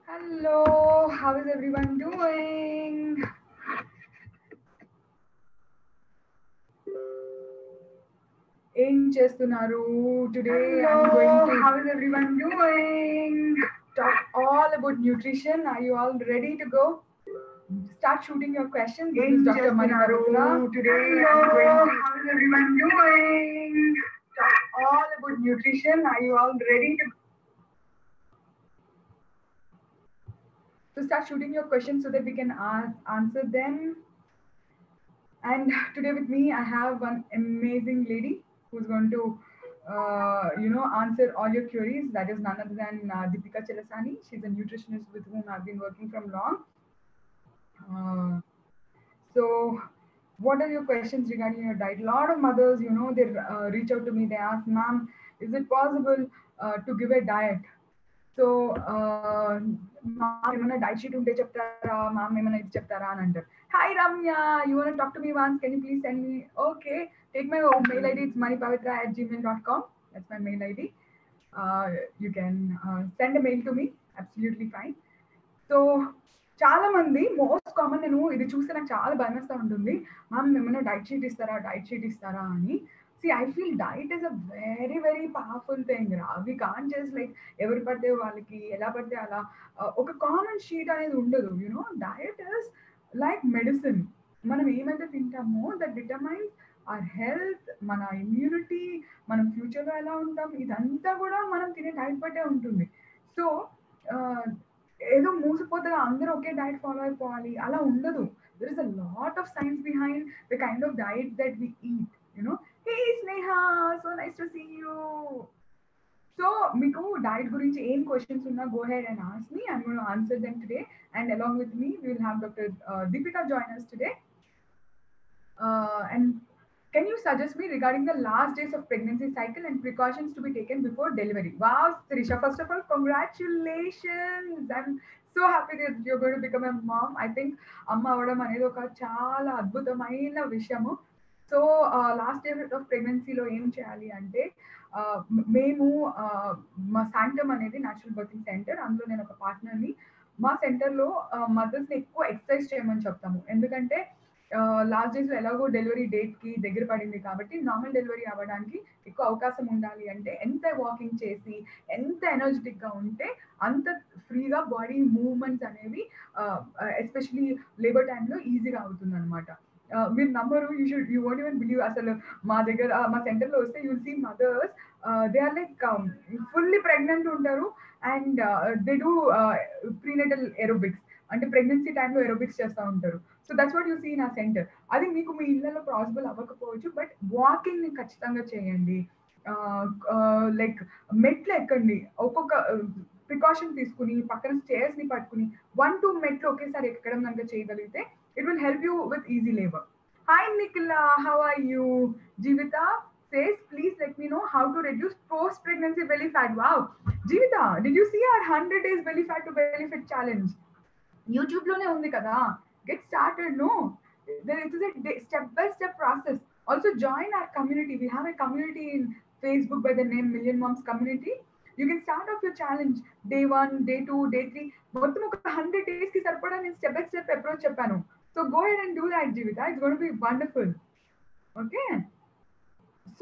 Hello, how is everyone doing? ఏం చేస్తున్నారు? Today I'm going to how is everyone doing? Talk all about nutrition. Are you all ready to go? Start shooting your questions. This is Dr. Manipavitra. Today I'm going to how is everyone doing? Talk all about nutrition. Are you all ready to So start shooting your questions so that we can answer them. And today with me, I have one amazing lady who's going to, answer all your queries. That is none other than Deepika Chalasani. She's a nutritionist with whom I've been working from long. So, what are your questions regarding your diet? A lot of mothers, they reach out to me. They ask, "Ma'am, is it possible to give a diet?" So, ma'am, ఏమైనా diet sheet ఉంటే చెప్తారా? Ma'am, ఏమైనా ఇది చెప్తారా అని అంటారు. Hi, Ramya. You want to talk to me once? Can you please send me? Okay. Take my mail ID. It's manipavitra@gmail.com. That's my mail ID. Uh, you can send a mail to me. Absolutely fine. So చాలా మంది most common నేను ఇది చూస్తే నాకు చాలా భయమేస్తూ ఉంటుంది. Ma'am ఏమైనా diet sheet ఇస్తారా అని. I feel diet is a very, very powerful thing. We can't just like ఎవరు పడితే వాళ్ళకి ఎలా పడితే అలా ఒక కామన్ షీట్ అనేది ఉండదు. Diet is like medicine. మనం ఏమైతే తింటామో దట్ డిటర్మైన్స్ అవర్ హెల్త్, మన ఇమ్యూనిటీ, మనం ఫ్యూచర్లో ఎలా ఉంటాం, ఇదంతా కూడా మనం తినే డైట్ బట్టే ఉంటుంది. సో ఏదో మూసిపోతగా అందరూ ఒకే డైట్ ఫాలో అయిపోవాలి అలా ఉండదు. There is a lot of science behind the kind of diet that we eat. Hey Sneha, so nice to see you. So మీకు డైట్ గురించి ఏం క్వశ్చన్స్ ఉన్నా go ahead and ask me. I'm going to answer them today, and along with me we will have doctor Deepika join us today. And can you suggest me regarding the last days of pregnancy cycle and precautions to be taken before delivery? Wow, Trisha, first of all, congratulations. I'm so happy that you're going to become a mom. I think amma avadam anedi oka chaala adbhutamaina vishayamu. So last day of ప్రెగ్నెన్సీలో ఏం చేయాలి అంటే మేము మా శాంటమ్ అనేది natural berthing centre, అందులో నేను ఒక పార్ట్నర్ని. మా సెంటర్లో మదర్స్ని ఎక్కువ ఎక్సర్సైజ్ చేయమని చెప్తాము. ఎందుకంటే లాస్ట్ డేస్లో ఎలాగో డెలివరీ డేట్కి దగ్గర పడింది కాబట్టి నార్మల్ డెలివరీ అవ్వడానికి ఎక్కువ అవకాశం ఉండాలి అంటే ఎంత వాకింగ్ చేసి ఎంత ఎనర్జెటిక్గా ఉంటే అంత ఫ్రీగా బాడీ మూవ్మెంట్స్ అనేవి ఎస్పెషలీ లేబర్ టైంలో ఈజీగా అవుతుంది అనమాట. మీరు నమ్మరు, యూ వోంట్ ఈవెన్ బిలీవ్. అసలు మా దగ్గర మా సెంటర్లో వస్తే you see mothers, they are like fully pregnant ఉంటారు and they do prenatal aerobics, అంటే ప్రెగ్నెన్సీ టైంలో ఏరోబిక్స్ చేస్తూ ఉంటారు. So that's what you see in a centre. అది మీకు మీ ఇళ్ళలో పాసిబుల్ అవ్వకపోవచ్చు, బట్ వాకింగ్ని ఖచ్చితంగా చేయండి. లైక్ మెట్లు ఎక్కండి, ఒక్కొక్క ప్రికాషన్ తీసుకుని పక్కన స్టేర్స్ని పట్టుకుని 1-2 మెట్లు ఒకేసారి ఎక్కడం కనుక చేయగలిగితే it will help you with easy labor. Hi Nicola, how are you? Jeevita says, please let me know how to reduce post-pregnancy belly fat. Wow. Jeevita, did you see our 100 days belly fat to belly fit challenge? YouTube lone undi kada. Get started, no? There it is a step-by-step process. Also join our community. We have a community in Facebook by the name Million Moms Community. You can start off your challenge day 1, day 2, day 3. మొత్తం ఒక 100 days కి సరిపడా నేను step by step approach చెప్పాను. So go ahead and do that, Jeevita. It's going to be wonderful. Okay. So,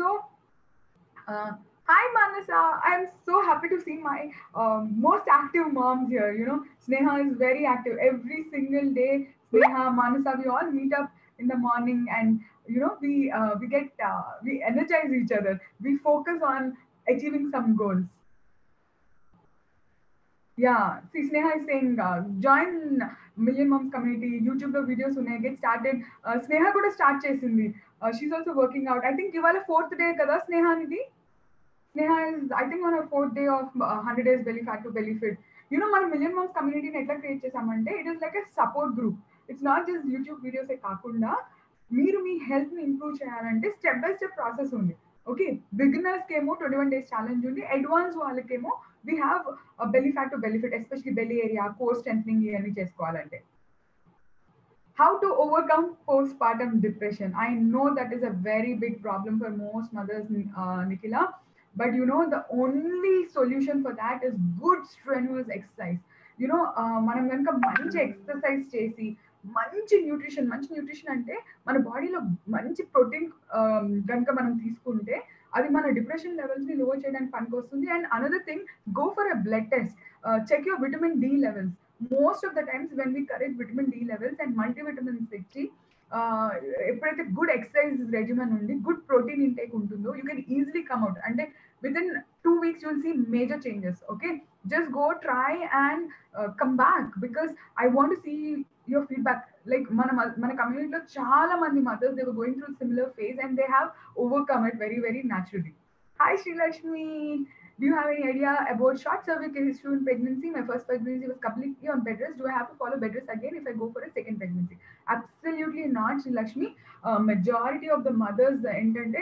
hi Manasa. I'm so happy to see my most active moms here. Sneha is very active every single day. Sneha, Manasa, we all meet up in the morning, and we energize each other. We focus on achieving some goals. Yeah, see, Sneha is saying, join Million Moms Community. YouTube లో videos ఉన్నాయి, get started. Sneha కూడా start చేసింది. She's also working out. I think ఇవాళ 4th day కదా స్నేహ అనేది. Sneha is I think on her 4th day of 100 days belly fat to belly fit. మనం million moms కమ్యూనిటీని ఎట్లా క్రియేట్ చేసామంటే it is like a support group. It's not just YouTube వీడియోసే కాకుండా మీరు మీ హెల్త్ని ఇంప్రూవ్ చేయాలంటే స్టెప్ బై స్టెప్ ప్రాసెస్ ఉంది. ఓకే, బిగినర్స్కి ఏమో 21 days ఛాలెంజ్ ఉంది. అడ్వాన్స్ వాళ్ళకేమో we have a belly fat to belly fit, especially belly area, core strengthening ఇవన్నీ చేసుకోవాలంటే. How to overcome postpartum depression? I know that is a very big problem for most mothers, Nikhila. But the only solution for that is good strenuous exercise. You know మనం కనుక మంచి exercise చేసి మంచి nutrition అంటే మన బాడీలో మంచి ప్రోటీన్ కనుక మనం తీసుకుంటే అది మన డిప్రెషన్ లెవెల్స్ ని లో చేయడానికి పనికొస్తుంది. And another thing, go for a blood test, check your vitamin D levels. Most of the times when we correct vitamin D levels and multivitamins ఇచ్చి uh, ఎప్పుడైతే గుడ్ ఎక్సర్సైజ్ రెజిమన్ ఉండి good protein intake ఉంటుందో you can easily combat. అంటే within 2 weeks you'll see major changes. Okay, just go try and come back, because I want to see your feedback. Like మన కమ్యూనిటీలో చాలా మంది mothers, they were going through similar phase and they have overcome it very very naturally. Hi Sri Lakshmi, do you have any idea about short cervical issue in pregnancy? My first pregnancy was completely on bed rest. Do I have to follow bed rest again if I go for a second pregnancy? Absolutely not, Sri Lakshmi. Majority of the mothers ఏంటంటే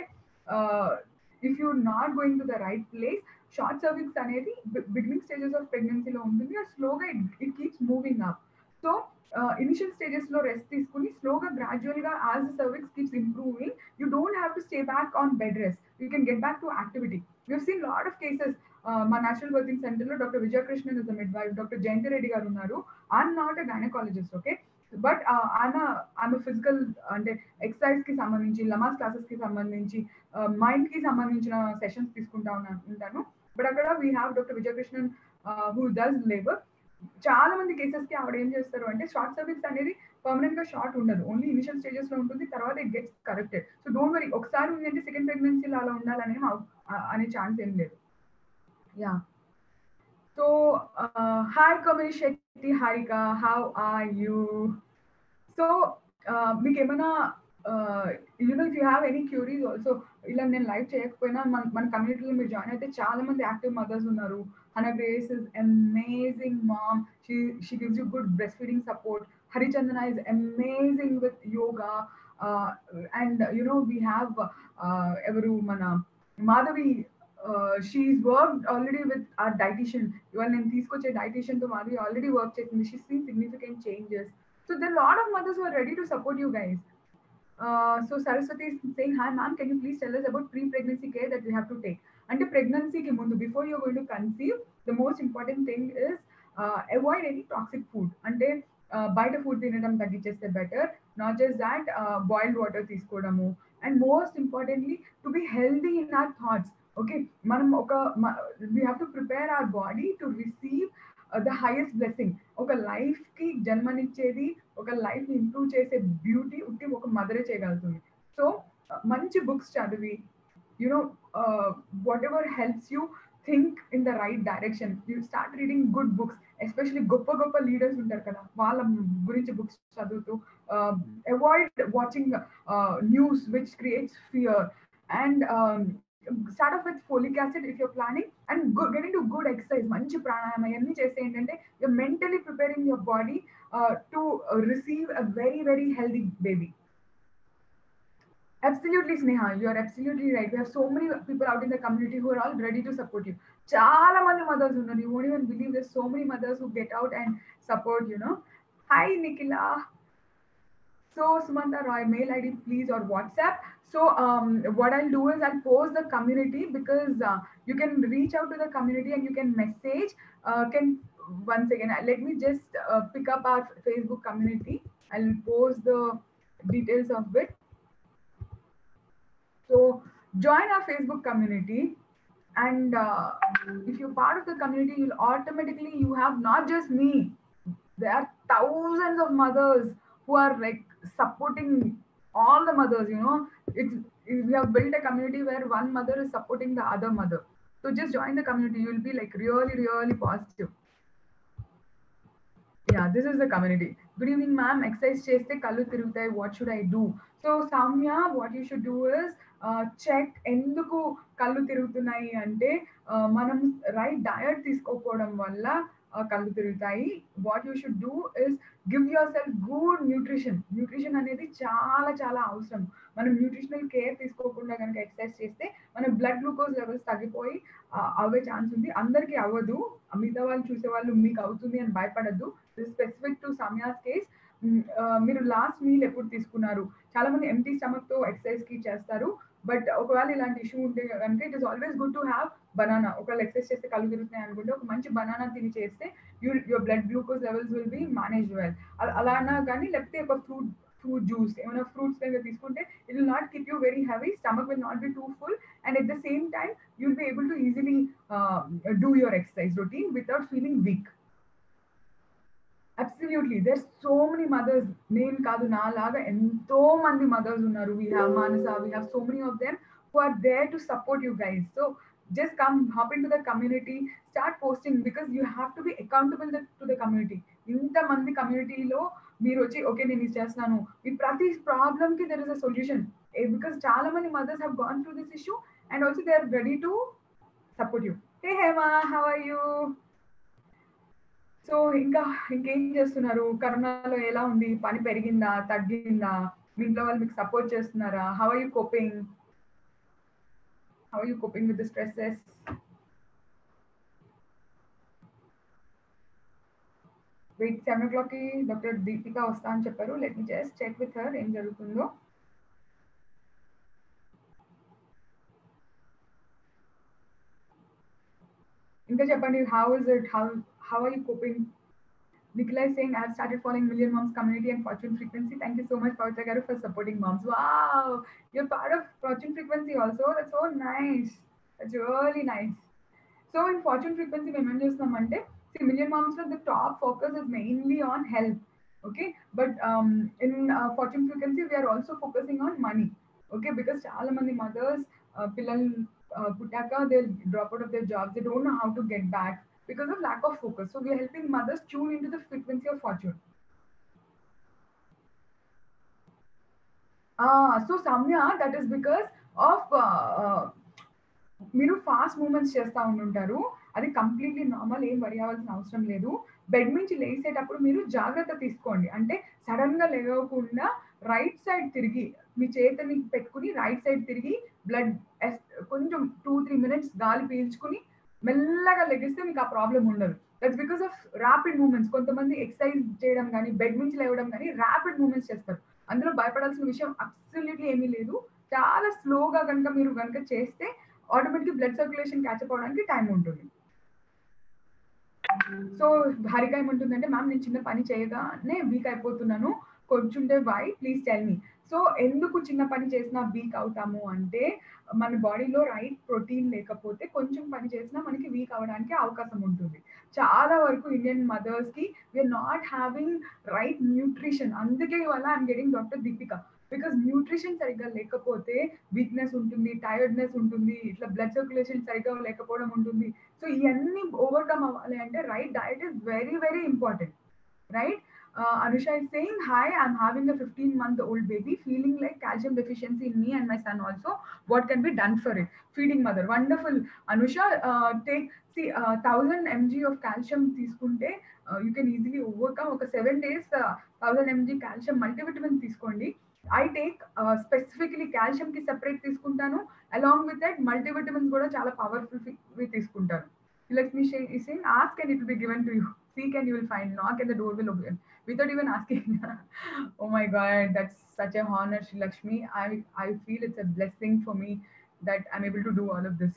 if you're not going to the right place, short cervix అనేది beginning stages of ప్రెగ్నెన్సీలో ఉంటుంది. అది స్లోగా it keeps moving up. So initial స్టేజెస్లో rest తీసుకుని స్లోగా గ్రాడ్యువల్గా as the cervix keeps improving, you don't have to stay back on bed rest. You can get back to activity. You seen lot of cases. మా national birthing సెంటర్లో doctor Vijayakrishnan is the midwife, doctor Jayanthi Reddy garu ఉన్నారు. I'm not a gynaecologist, okay, but ఆమె physical అంటే exercise కి సంబంధించి, లమాస్ classes కి సంబంధించి, mind కి సంబంధించిన సెషన్స్ తీసుకుంటా ఉంటాను. బట్ అక్కడ we have doctor Vijayakrishnan who does labour. చాలా మంది కేసెస్ కి ఆవిడ ఏం చేస్తారు అంటే షార్ట్ సర్విక్స్ అనేది పర్మనెంట్ గా షార్ట్ ఉండదు, ఓన్లీ ఇనిషియల్ స్టేజెస్ లో ఉంటుంది, తర్వాత it gets corrected. So don't worry, ఒకసారి ఉంది అంటే సెకండ్ ప్రెగ్నెన్సీలో అలా ఉండాలనే అనే ఛాన్స్ ఏం లేదు. Yeah. So hi Kamesh Shetty Harika, how are you? So మీకు ఏమైనా you know if you have any queries also, ఇలా నేను లైవ్ చేయకపోయినా మన కమ్యూనిటీలో మీరు జాయిన్ అయితే చాలా మంది యాక్టివ్ మదర్స్ ఉన్నారు. Hannah Grace is amazing mom, she gives you good breast feeding support. Harichandana is amazing with yoga. And you know we have ఎవరు మన Madhavi, she is worked already with our dietitian. ఇవాళ నేను తీసుకొచ్చే డైటీషియన్తో మాధవి ఆల్రెడీ వర్క్ చేసింది. She seen significant changes. So there are a lot of mothers who are ready to support you guys. So Saraswati is saying, hi ma'am, can you please tell us about pre-pregnancy care that we have to take? Ante pregnancy ki mundu, before you're going to conceive, the most important thing is avoid any toxic food. Ante బయట food తినడం తగ్గించేస్తే better. Not just that, boiled water తీసుకోవడము. And most importantly to be healthy in our thoughts. Okay, మనం we have to prepare our body to receive the highest blessing. ఒక life కి జన్మనిచ్చేది, ఒక life ని ఇంప్రూవ్ చేసే బ్యూటీ ఉట్టి ఒక మదరే చేయగలుగుతుంది. సో మంచి బుక్స్ చదివి, you know whatever helps you think in the right direction, you start reading good books. Especially గొప్ప గొప్ప లీడర్స్ ఉంటారు కదా, వాళ్ళ గురించి బుక్స్ చదువుతూ, avoid watching news which creates fear. And start off with folic acid if you're planning, and get into good exercise, manchi pranayama iyanni cheste entante you're mentally preparing your body to receive a very very healthy baby. Absolutely Sneha, you are absolutely right. We have so many people out in the community who are all ready to support you. Chaala mandi mothers unnaru, you won't even believe there's so many mothers who get out and support, you know. Hi Nikila. So Sumanta Roy, mail ID please or WhatsApp. So what I'll do is I'll post the community, because you can reach out to the community and you can message. Can once again let me just pick up our Facebook community. I'll post the details of it. So join our Facebook community, and if you're part of the community, you'll automatically, you have not just me. There are thousands of mothers who are like supporting all the mothers, you know. We have built a community where one mother is supporting the other mother. So just join the community, you will be like really really positive. Yeah, this is the community. Good evening ma'am, exercise cheste kallu tirugutayi, what should I do? So Samya, what you should do is check enduku kallu tirugutunayi ante manam right diet తీసుకోకపోవడం వల్ల కళ్ళు తిరుగుతాయి. What you should do is give yourself good nutrition. Nutrition అనేది చాలా చాలా అవసరం. మనం nutritional care తీసుకోకుండా కనుక ఎక్సర్సైజ్ చేస్తే మన బ్లడ్ గ్లూకోజ్ లెవెల్స్ తగ్గిపోయి అవే ఛాన్స్ ఉంది. అందరికీ అవ్వదు, మిగతా వాళ్ళు చూసే వాళ్ళు మీకు అవుతుంది అని భయపడద్దు. This specific to Samaya's case. మీరు లాస్ట్ మీల్ ఎప్పుడు తీసుకున్నారు? చాలా మంది ఎంటీ స్టమక్ తో ఎక్సర్సైజ్ కి చేస్తారు. బట్ ఒకవేళ ఇలాంటి ఇష్యూ ఉంటే కనుక it is always good to have banana. ఒకవేళ ఎక్సర్సైజ్ చేస్తే కళ్ళు తిరుగుతున్నాయి అనుకుంటే ఒక మంచి బనానా తిని చేస్తే your blood glucose levels will be manage well. అలా అన్నా కానీ లేకపోతే ఒక ఫ్రూట్ జ్యూస్ ఏమైనా ఫ్రూట్స్ దగ్గర తీసుకుంటే it will not keep you very heavy, stomach will not be too full, and at the same time you will be able to easily do your exercise routine without feeling weak. Absolutely there so many mothers, నేను కాదు నా లాగా ఎంతో మంది mothers ఉన్నారు. We have Manasa, we have so many of them who are there to support you guys. So just come, hop into the community, start posting because you have to be accountable to the community. ఇంత మంది కమ్యూనిటీలో మీరు వచ్చి okay నేను ఇది చేస్తున్నాను, మీ ప్రతి problem కి there is a solution, because చాలా మంది mothers have gone through this issue and also they are ready to support you. Hey Hema, how are you? So ఇంకేం చేస్తున్నారు? కరోనాలో ఎలా ఉంది? పని పెరిగిందా, తగ్గిందా? మీ ఇంట్లో వాళ్ళు మీకు సపోర్ట్ చేస్తున్నారా? How are you coping? How are you coping with the stresses? Wait, 7 o'clockకి డాక్టర్ దీపిక వస్తా అని చెప్పారు. Let me just check with her ఏం జరుగుతుందో. ఇంకా చెప్పండి, how is it? How are you coping? Nikolai saying, I have started following Million Moms community and Fortune Frequency. Thank you so much, Pavitra Garu, for supporting moms. Wow, you're part of Fortune Frequency also. That's so nice. That's really nice. So in Fortune Frequency, we mentioned see, Million Moms, the top focus is mainly on health. Okay, but in Fortune Frequency, we are also focusing on money. Okay, because చాలా మంది mothers, పిల్లలు పుట్టాక they'll drop out of their jobs. They don't know how to get back because of lack of focus. So we are helping mothers tune into the frequency of fortune. So Samya, that is because of మీరు fast movements చేస్తూ ఉంటుంటారు. అది completely normal, ఏం వరి అవ్వాల్సిన అవసరం లేదు. Bed నుంచి లేసేటప్పుడు మీరు జాగ్రత్త తీసుకోండి. అంటే సడన్గా లేవకుండా రైట్ సైడ్ తిరిగి మీ చేతిని పెట్టుకుని రైట్ సైడ్ తిరిగి బ్లడ్ కొంచెం 2-3 minutes గాలి పీల్చుకుని మెల్లగా లెగిస్తే మీకు ఆ ప్రాబ్లం ఉండదు. That's because of rapid movements. కొంతమంది ఎక్సర్సైజ్ చేయడం కానీ బెడ్ నుంచి లేవడం కానీ ర్యాపిడ్ మూమెంట్స్ చేస్తారు. అందులో భయపడాల్సిన విషయం అబ్సల్యూట్లీ ఏమీ లేదు. చాలా స్లోగా కనుక మీరు కనుక చేస్తే ఆటోమేటిక్ బ్లడ్ సర్క్యులేషన్ క్యాచప్ అవడానికి టైం ఉంటుంది. సో హారిక ఏమంటుందంటే, మ్యామ్ నేను చిన్న పని చేయగానే వీక్ అయిపోతున్నాను, కొంచెంటే why please tell me. So ఎందుకు చిన్న పని చేసినా వీక్ అవుతాము అంటే, మన బాడీలో రైట్ ప్రోటీన్ లేకపోతే కొంచెం పని చేసినా మనకి వీక్ అవ్వడానికి అవకాశం ఉంటుంది. చాలా వరకు ఇండియన్ మదర్స్కి we are not having right nutrition. అందుకే ఇవాళ I'm getting doctor Deepika. Because nutrition సరిగ్గా లేకపోతే వీక్నెస్ ఉంటుంది, టైర్డ్నెస్ ఉంటుంది, ఇట్లా బ్లడ్ సర్క్యులేషన్ సరిగ్గా లేకపోవడం ఉంటుంది. సో ఇవన్నీ ఓవర్కమ్ అవ్వాలి అంటే right diet is very very important, right? Anusha is saying, hi, I'm having a 15-month-old baby, feeling like calcium deficiency in me and my son also. What can be done for it? Feeding mother. Wonderful. Anusha, take, see, 1000 mg of calcium తీసుకుంటే you can easily overcome. ఒక 7 days 1000 mg calcium multivitamin తీసుకోండి. I take specifically calcium కి separate తీసుకుంటాను. Along with that, multivitamins కూడా చాలా powerful తీసుకుంటాను. Lakshmi is saying, ask and it will be given to you. Seek and you will find. Knock and the door will open. Without even asking. Oh my God, that's such a honor, Lakshmi. I feel it's a blessing for me that I'm able to do all of this.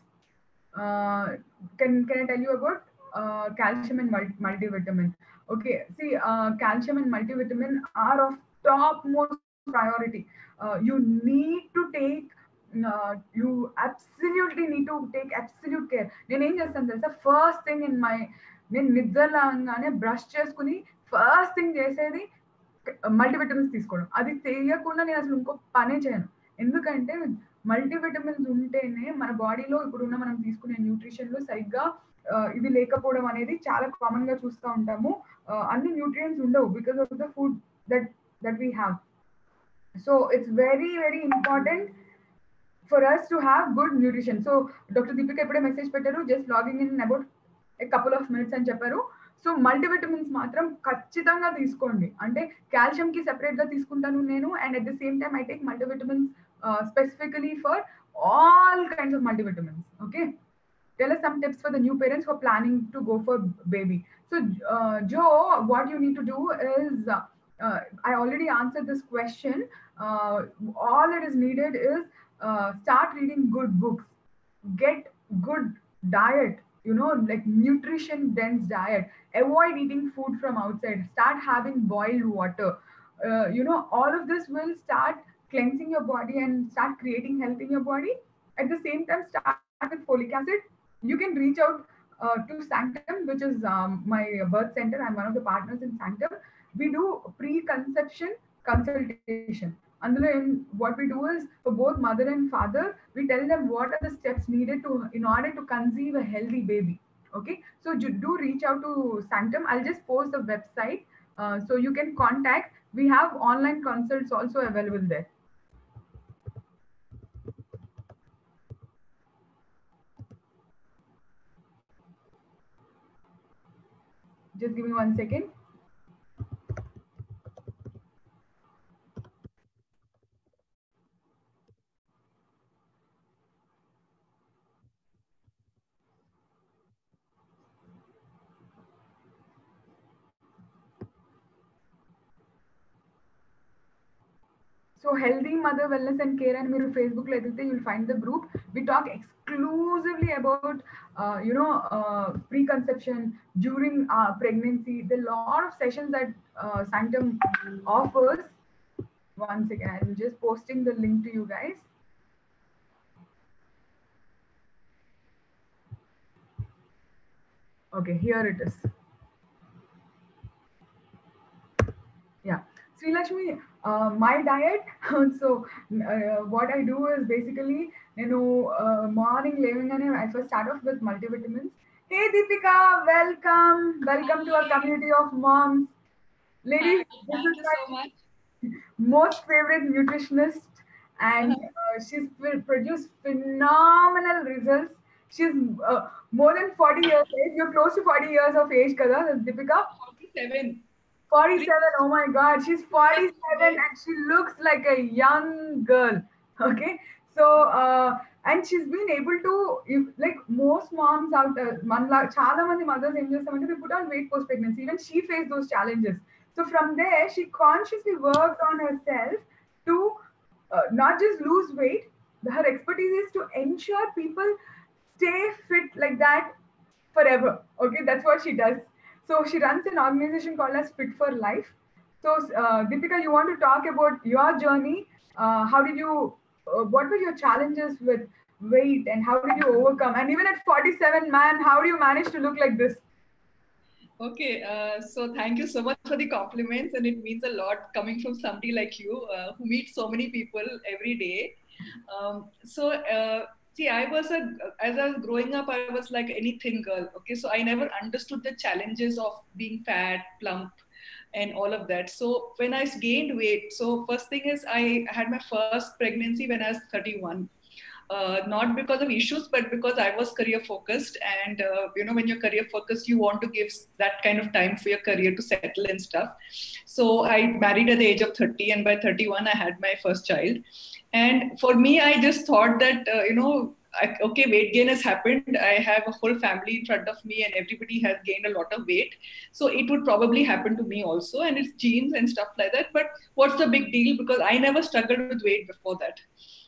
Can I tell you about calcium and multivitamin? Okay, see, calcium and multivitamin are of topmost priority. You need to take you absolutely need to take absolute care. నేను ఏం చేస్తాను తెలుసా, first thing in my, నేను నిద్రలాగానే brush చేసుకుని first thing చేసేది multivitamins తీసుకోవడం. అది చేయకుండా నేను అసలు ఇంకో పనే చేయను. ఎందుకంటే మల్టీవిటమిన్స్ ఉంటేనే మన బాడీలో ఇప్పుడున్న మనం తీసుకునే న్యూట్రిషన్లో సరిగ్గా ఇది లేకపోవడం అనేది చాలా కామన్ గా చూస్తూ ఉంటాము. అన్ని న్యూట్రియంట్స్ ఉండవు because of the food that we have. So it's very very important for us to have good nutrition. So Dr. Deepika ippude message pettaru, just logging in about a couple of minutes అని చెప్పారు. So multivitamins మాత్రం ఖచ్చితంగా తీసుకోండి. అంటే calcium కి separate గా తీసుకుంటాను నేను, and at the same time I take multivitamins specifically for all kinds of multivitamins. Okay, tell us some tips for the new parents who are planning to go for baby. So Joe, what you need to do is I already answered this question. All that is needed is start reading good books, get good diet, like nutrition dense diet, avoid eating food from outside, start having boiled water. All of this will start cleansing your body and start creating health in your body. At the same time, start with folic acid. You can reach out to Sanctum, which is my birth center. I'm one of the partners in Sanctum. We do pre-conception consultation. Andalo, what we do is for both mother and father, we tell them what are the steps needed to in order to conceive a healthy baby. Okay, so you do reach out to Sanctum. I'll just post the website so you can contact. We have online consults also available there. Just give me 1 second. So healthy mother wellness and care and మీరు Facebook లో ఎదిగితే you'll find the group. We talk exclusively about preconception during pregnancy. There are a lot of sessions that Sanctum offers. One second, I'm just posting the link to you guys. Okay, here it is. Yeah, Sri Lakshmi, my diet. So what I do is basically, morning living and I first start off with multivitamins. Hey Deepika, welcome to our community of moms. Ladies, this Thank is you my so much. most favorite nutritionist, and she's produced phenomenal results. She's more than 40 years age. You're close to 40 years of age, Kada, Deepika. 47. 47. Oh my God, she's Yes, 47 today. and she looks like a young girl. Okay, so and she's been able to, like most moms out there, చాలా మంది mothers ఏం చేస్తామంటే they put on weight post pregnancy. Even she faced those challenges. So from there, she consciously worked on herself to not just lose weight. Her expertise is to ensure people stay fit like that forever. Okay, that's what she does. So she runs an organization called as Fit for Life. So Deepika, you want to talk about your journey? How did you? What were your challenges with weight, and how did you overcome? And even at 47, man, how do you manage to look like this? Okay, so thank you so much for the compliments, and it means a lot coming from somebody like you who meets so many people every day. See, as I was growing up, I was like any thin girl. Okay, so I never understood the challenges of being fat, plump, and all of that. So when I gained weight, so first thing is I had my first pregnancy when I was 31. Not because of issues, but because I was career focused. And, when you're career focused, you want to give that kind of time for your career to settle and stuff. So I married at the age of 30, and by 31, I had my first child. And for me, I just thought that, okay, weight gain has happened. I have a whole family in front of me, and everybody has gained a lot of weight. So it would probably happen to me also, and it's genes and stuff like that. But what's the big deal? Because I never struggled with weight before that.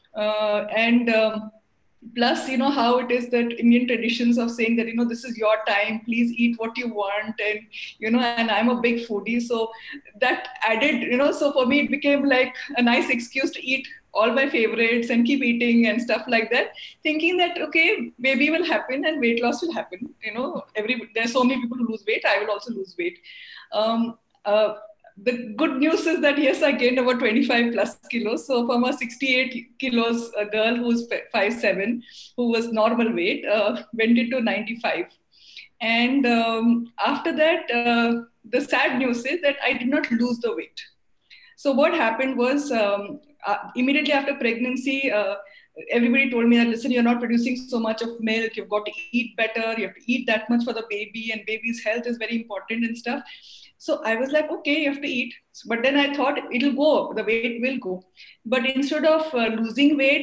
And plus, how it is that Indian traditions of saying that, this is your time, please eat what you want. And, and I'm a big foodie. So that added, so for me, it became like a nice excuse to eat all my favorites and keep eating and stuff like that, thinking that, okay, baby will happen and weight loss will happen. There's so many people who lose weight. I will also lose weight. Um, uh, the good news is that yes, I gained about 25 plus kilos. So from a 68 kilos girl who's 5'7", who was normal weight, went into 95. And after that, the sad news is that I did not lose the weight. So what happened was immediately after pregnancy, everybody told me that, listen, you're not producing so much of milk. You've got to eat better. You have to eat that much for the baby, and baby's health is very important and stuff. So I was like, okay, you have to eat. But then I thought it'll go, the weight will go. But instead of losing weight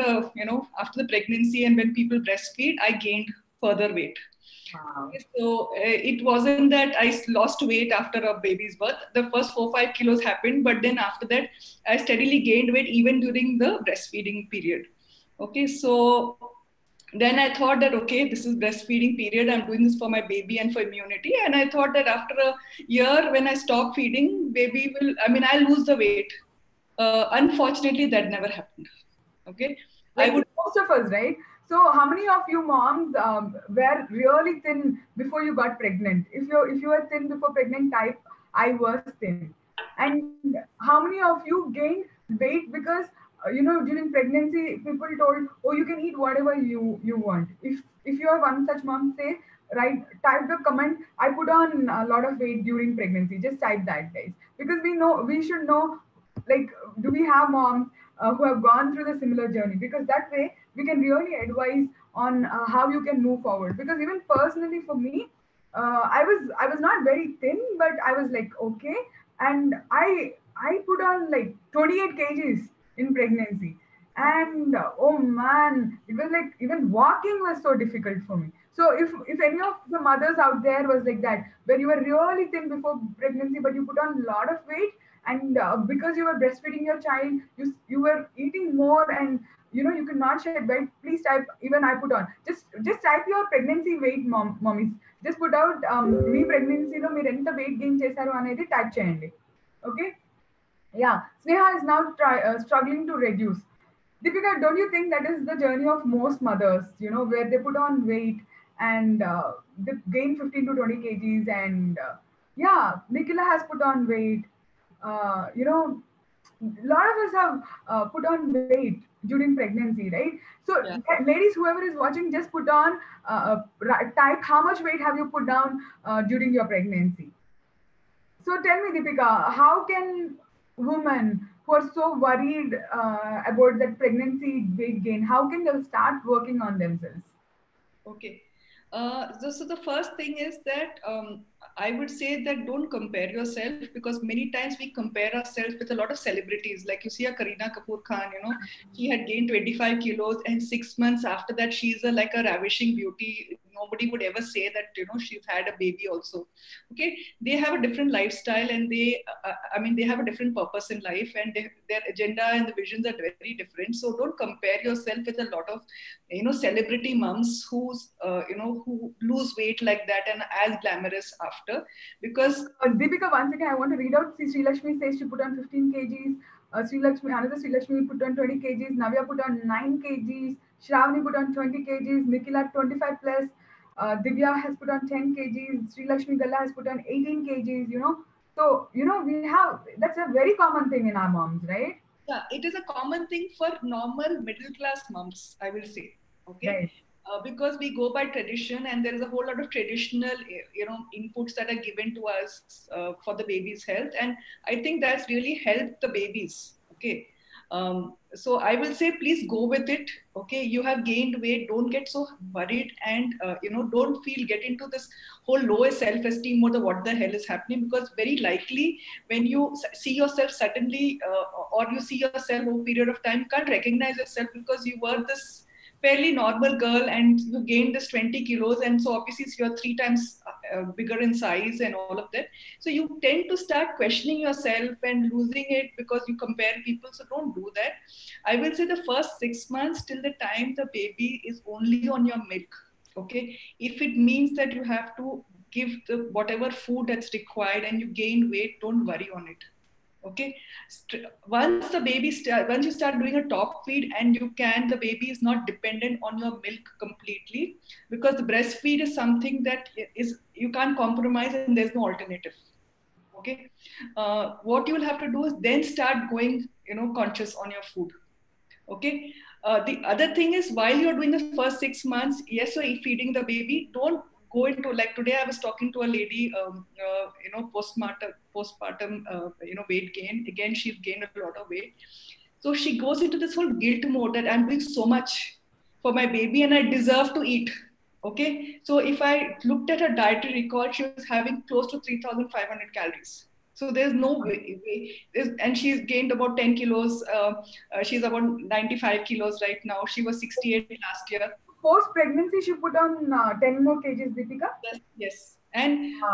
after the pregnancy and when people breastfeed, I gained further weight. Wow. So it wasn't that I lost weight after a baby's birth. The first 4-5 kilos happened, but then after that, I steadily gained weight even during the breastfeeding period. Okay, so then I thought that, okay, this is breastfeeding period. I'm doing this for my baby and for immunity. And I thought that after a year, when I stop feeding, baby will, I mean, I'll lose the weight. Unfortunately, that never happened. Okay. I Like would, most of us, right? So, how many of you moms were really thin before you got pregnant? If you were thin before pregnant, type I was thin. And how many of you gained weight because during pregnancy people told, oh, you can eat whatever you want. If you are one such mom, say, right, type the comment, I put on a lot of weight during pregnancy. Just type that, guys, because we should know, like, do we have moms who have gone through the similar journey, because that way we can really advise on how you can move forward. Because even personally for me, I was not very thin, but I was like okay, and I put on like 28 kgs in pregnancy. And oh man, it was like even walking was so difficult for me. So if any of the mothers out there was like that, where you were really thin before pregnancy but you put on a lot of weight, and because you were breastfeeding your child, you were eating more, and you could not shed weight, please type, even I put on, just type your pregnancy weight, mommies. Just put out మీ ప్రెగ్నెన్సీలో మీరు ఎంత weight gain చేశారు అనేది type చేయండి. Okay. Yeah, Sneha is now struggling to reduce. Deepika, don't you think that is the journey of most mothers, where they put on weight and they gain 15 to 20 kgs? And yeah, Nikhila has put on weight. A lot of us have put on weight during pregnancy, right? So, yeah. ladies, whoever is watching, just put on, type how much weight have you put down during your pregnancy. So tell me, Deepika, how can women who are so worried about that pregnancy weight gain, how can they start working on themselves? Okay. So the first thing is that I would say that don't compare yourself, because many times we compare ourselves with a lot of celebrities. Like you see a Kareena Kapoor Khan, she had gained 25 kilos, and 6 months after that, she's like a ravishing beauty. Nobody would ever say that, she's had a baby also. Okay. They have a different lifestyle, and I mean, they have a different purpose in life, and their agenda and the visions are very different. So don't compare yourself with a lot of celebrity moms who lose weight like that and as glamorous after, because Deepika, once again, I want to read out. See, Sri Lakshmi says she put on 15 kgs. Another Sri Lakshmi put on 20 kgs. Navya put on 9 kgs. Shravani put on 20 kgs. Nikhila 25 plus. Divya has put on 10 kgs. Sri Lakshmi Gala has put on 18 kgs. So we have, that's a very common thing in our moms, right? yeah, it is a common thing for normal middle class moms, I will say. Okay. Right. Because we go by tradition, and there is a whole lot of traditional inputs that are given to us for the baby's health, and I think that's really helped the babies. Okay. So I will say, please go with it. Okay, you have gained weight, don't get so worried, and don't get into this whole low self-esteem or the what the hell is happening, because very likely when you see yourself suddenly, or you see yourself over a period of time, you can't recognize yourself, because you were this fairly normal girl and you gained this 20 kilos, and so obviously you're 3 times bigger in size and all of that. So you tend to start questioning yourself and losing it because you compare people. So don't do that. I will say the first 6 months till the time the baby is only on your milk. Okay, if it means that you have to give the whatever food that's required and you gain weight, don't worry on it. Okay. Once you start doing a top feed, and the baby is not dependent on your milk completely, because the breastfeed is something that is, you can't compromise, and there's no alternative. Okay. What you will have to do is then start going conscious on your food. Okay. The other thing is, while you're doing the first 6 months, yes, so feeding the baby, don't go into, like today I was talking to a lady, postpartum weight gain. Again, she's gained a lot of weight. So she goes into this whole guilt mode that I'm doing so much for my baby and I deserve to eat. Okay. So if I looked at her dietary record, she was having close to 3,500 calories. So there's no way. And she's gained about 10 kilos. She's about 95 kilos right now. She was 68 last year. Post pregnancy, she put on 10 more kgs, Deepika. Yes, yes. And wow.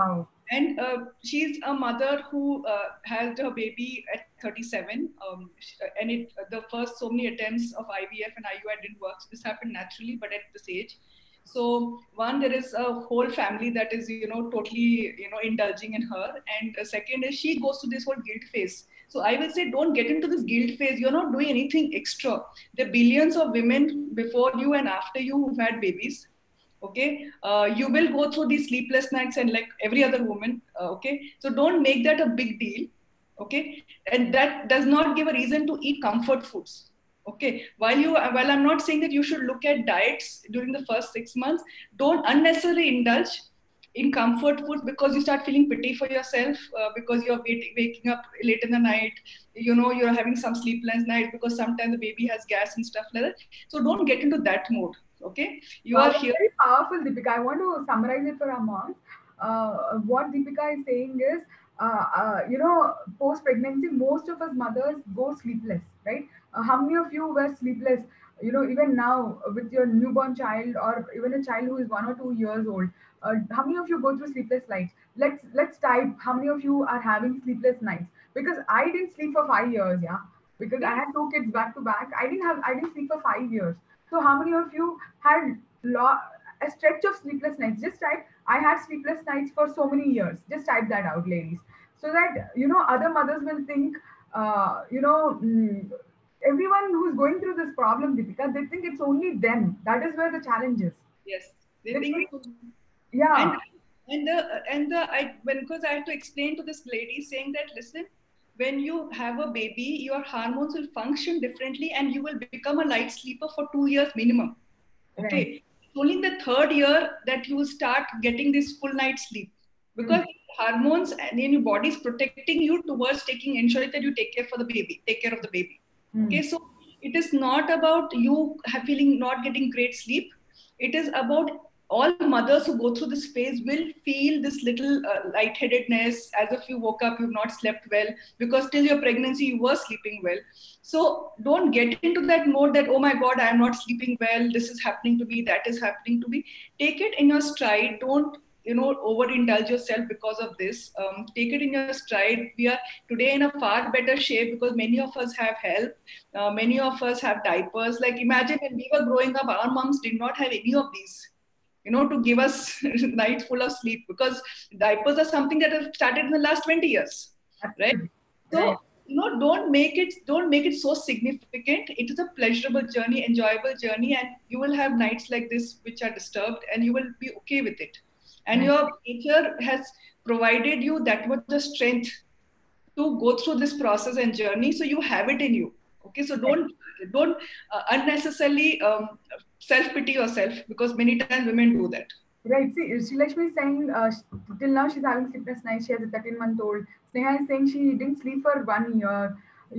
And she's a mother who had her baby at 37. And the first so many attempts of IVF and IUI didn't work. So this happened naturally, but at this age. So one, there is a whole family that is, totally, indulging in her. And second is she goes to this whole guilt phase. So I will say, don't get into this guilt phase. You're not doing anything extra. There are billions of women before you and after you who've had babies. Okay, you will go through these sleepless nights and like every other woman. Okay, so don't make that a big deal. Okay, and that does not give a reason to eat comfort foods. Okay, while I'm not saying that you should look at diets during the first 6 months, don't unnecessarily indulge in comfort foods because you start feeling pity for yourself, because you're waking up late in the night, you're having some sleepless night because sometimes the baby has gas and stuff like that. So don't get into that mode. Okay, you Wow, are that's here. very powerful, Deepika. I want to summarize it for our moms. What Deepika is saying is, post pregnancy, most of us mothers go sleepless, right? How many of you were sleepless? Even now with your newborn child or even a child who is 1 or 2 years old, how many of you go through sleepless nights? Let's type. How many of you are having sleepless nights? Because I didn't sleep for 5 years, yeah. Because I Yeah. had two kids back to back. I didn't sleep for 5 years. So how many of you had a stretch of sleepless nights? Just type, I had sleepless nights for so many years. Just type that out, ladies. So that, other mothers will think, everyone who's going through this problem, Deepika, they think it's only them. That is where the challenge is. Yes, they They think think, so. and yeah, and the I when because I had to explain to this lady saying that, listen, when you have a baby, your hormones will function differently and you will become a light sleeper for 2 years minimum. right. Okay, it's only in the third year that you will start getting this full night sleep, Hmm. because hormones and in your body is protecting you towards taking ensuring that you take care of the baby. Hmm. Okay, so it is not about you feeling not getting great sleep. It is about all mothers who go through this phase will feel this little lightheadedness, as if you woke up, you've not slept well, because till your pregnancy you were sleeping well. So don't get into that mode that, oh my God, I'm not sleeping well, this is happening to me, that is happening to me. Take it in your stride. Don't overindulge yourself because of this. Take it in your stride. We are today in a far better shape because many of us have help. Many of us have diapers. Like, imagine when we were growing up, our moms did not have any of these, to give us nights full of sleep, because diapers are something that have started in the last 20 years, right? Absolutely. Right. So, don't make it so significant. It is a pleasurable journey, enjoyable journey, and you will have nights like this which are disturbed, and you will be okay with it. And Right. your nature has provided you that much of strength to go through this process and journey, so you have it in you. Okay, so Right. don't unnecessarily self pity yourself, because many times women do that. Right. See, Srilakshmi is saying till now she's having sleepless nights. She has a 13-month-old. Sneha is saying she didn't sleep for 1 year.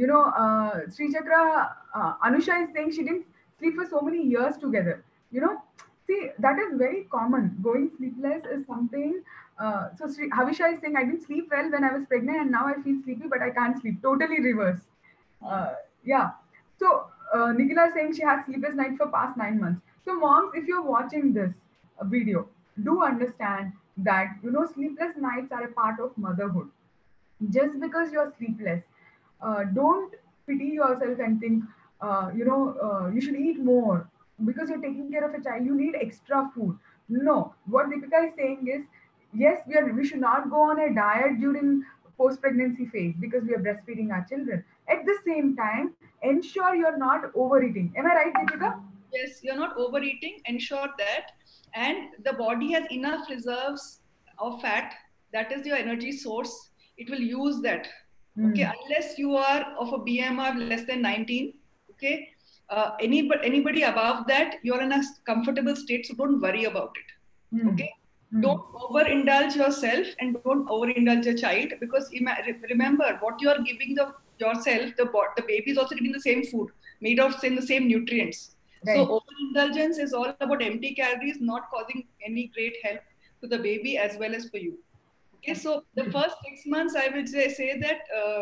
Sri Chakra, Anusha is saying she didn't sleep for so many years together. See, that is very common. Going sleepless is something. Havisha is saying, I didn't sleep well when I was pregnant and now I feel sleepy, but I can't sleep. Totally reverse. Hmm. Yeah. So, Nikhila is saying she has sleepless nights for past 9 months. So, moms, if you're watching this video, do understand that sleepless nights are a part of motherhood. Just because you're sleepless, don't pity yourself and think you should eat more because you're taking care of a child. You need extra food. No, what Deepika is saying is, yes, we should not go on a diet during post pregnancy phase because we are breastfeeding our children. At the same time, ensure you're not overeating. Am I right, Deepika? Yes, you're not overeating, ensure that. And the body has enough reserves of fat, that is your energy source. It will use that. Okay, Hmm. unless you are of a BMI of less than 19. Okay, anybody above that, you're in a comfortable state, so don't worry about it. Hmm. Okay, Hmm. don't overindulge yourself and don't overindulge your child, because remember what you are giving yourself, the baby is also getting the same food, made of the same nutrients. So Right. overindulgence is all about empty calories, not causing any great help to the baby as well as for you. Okay, so the Absolutely. first 6 months I would say that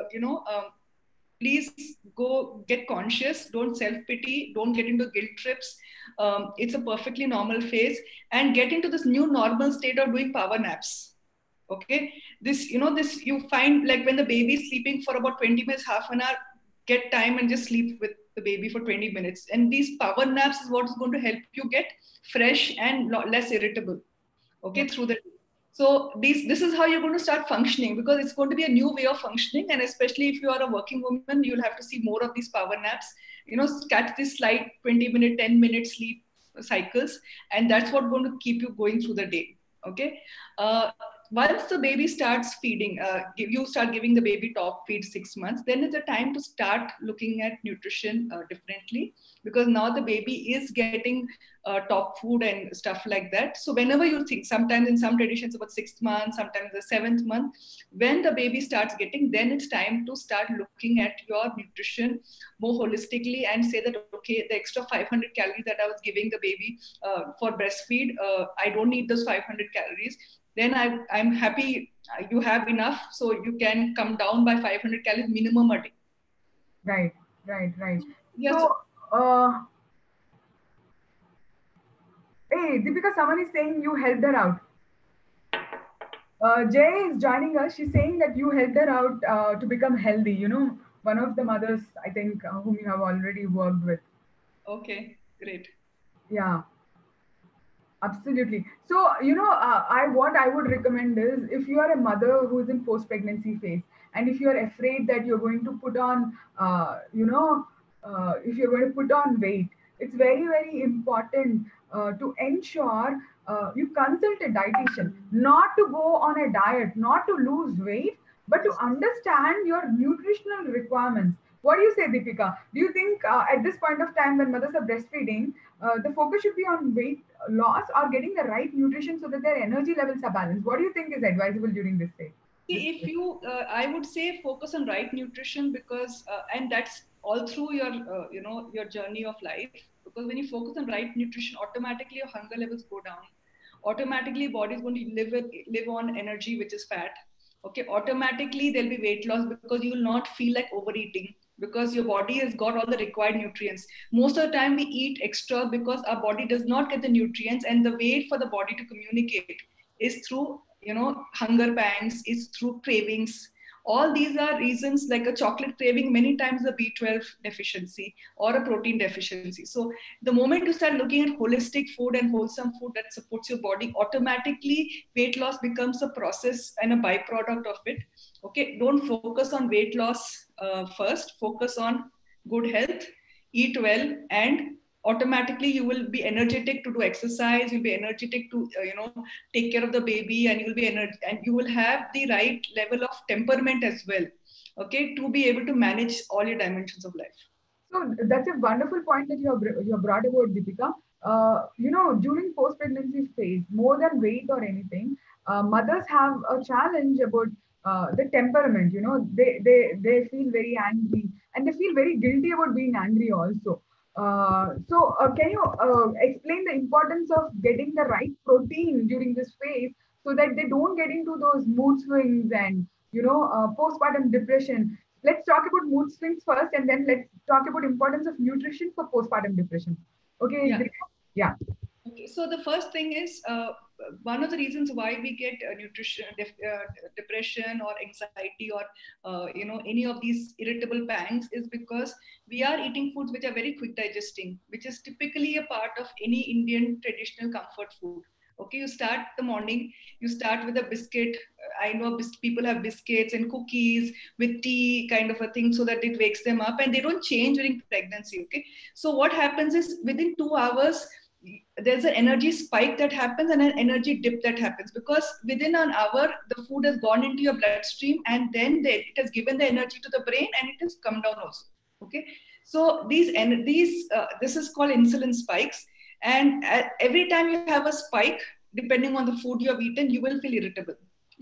please go get conscious, don't self pity, don't get into guilt trips. It's a perfectly normal phase, and get into this new normal state of doing power naps. Okay, this you find like when the baby is sleeping for about 20 minutes, half an hour, get time and just sleep with the baby for 20 minutes. And these power naps is what is going to help you get fresh and less irritable, Yeah. okay, through the day. So this is how you're going to start functioning, because it's going to be a new way of functioning. And especially if you are a working woman, you'll have to see more of these power naps, catch this slight 20-minute, 10-minute sleep cycles, and that's what going to keep you going through the day. Okay. Once the baby starts feeding, you start giving the baby top feed 6 months, then it's a time to start looking at nutrition differently, because now the baby is getting top food and stuff like that. So whenever you think, sometimes in some traditions about 6 months, sometimes the 7th month, when the baby starts getting, then it's time to start looking at your nutrition more holistically and say that, okay, the extra 500 calories that I was giving the baby for breastfeed, I don't need those 500 calories. Then I'm happy you have enough, so you can come down by 500 calories minimum a day. Right, right, right. Yes. So, uh, hey, Deepika, someone is saying you helped her out. Jay is joining us. She's saying that you helped her out to become healthy. One of the mothers, I think, whom you have already worked with. Okay, great. Yeah, absolutely. So, I what I would recommend is, if you are a mother who is in post-pregnancy phase, and if you are afraid that you're going to put on, if you're going to put on weight, it's very, very important to ensure you consult a dietitian, not to go on a diet, not to lose weight, but to Yes. understand your nutritional requirements. What do you say, Deepika? Do you think at this point of time when mothers are breastfeeding, the focus should be on weight loss or getting the right nutrition so that their energy levels are balanced? What do you think is advisable during this stage? This If phase? you, I would say focus on right nutrition, because, and that's all through your, your journey of life. Because when you focus on right nutrition, automatically your hunger levels go down. Automatically, body is going to live on energy, which is fat. Okay, automatically there'll be weight loss, because you will not feel like overeating, because your body has got all the required nutrients. Most of the time, we eat extra because our body does not get the nutrients, and the way for the body to communicate is through hunger pangs, is through cravings. All these are reasons, like a chocolate craving, many times a B12 deficiency or a protein deficiency. So the moment you start looking at holistic food and wholesome food that supports your body, automatically weight loss becomes a process and a byproduct of it. Okay, don't focus on weight loss first, focus on good health, eat well, and automatically you will be energetic to do exercise, you'll be energetic to take care of the baby, and and you will have the right level of temperament as well, okay, to be able to manage all your dimensions of life. So that's a wonderful point that you have brought about, Deepika. During post-pregnancy phase, more than weight or anything, mothers have a challenge about the temperament. They feel very angry, and they feel very guilty about being angry also. So, can you explain the importance of getting the right protein during this phase so that they don't get into those mood swings and postpartum depression? Let's talk about mood swings first, and then let's talk about importance of nutrition for postpartum depression. Okay, Yeah. yeah, Okay, so the first thing is, one of the reasons why we get depression or anxiety, or any of these irritable pangs, is because we are eating foods which are very quick digesting, which is typically a part of any Indian traditional comfort food. Okay, you start the morning, you start with a biscuit. I know people have biscuits and cookies with tea, kind of a thing, so that it wakes them up, and they don't change during pregnancy. Okay, so what happens is within 2 hours there's an energy spike that happens and an energy dip that happens, because within an hour the food has gone into your bloodstream, and then it has given the energy to the brain, and it has come down also. Okay, so this is called insulin spikes, and every time you have a spike, depending on the food you have eaten, you will feel irritable,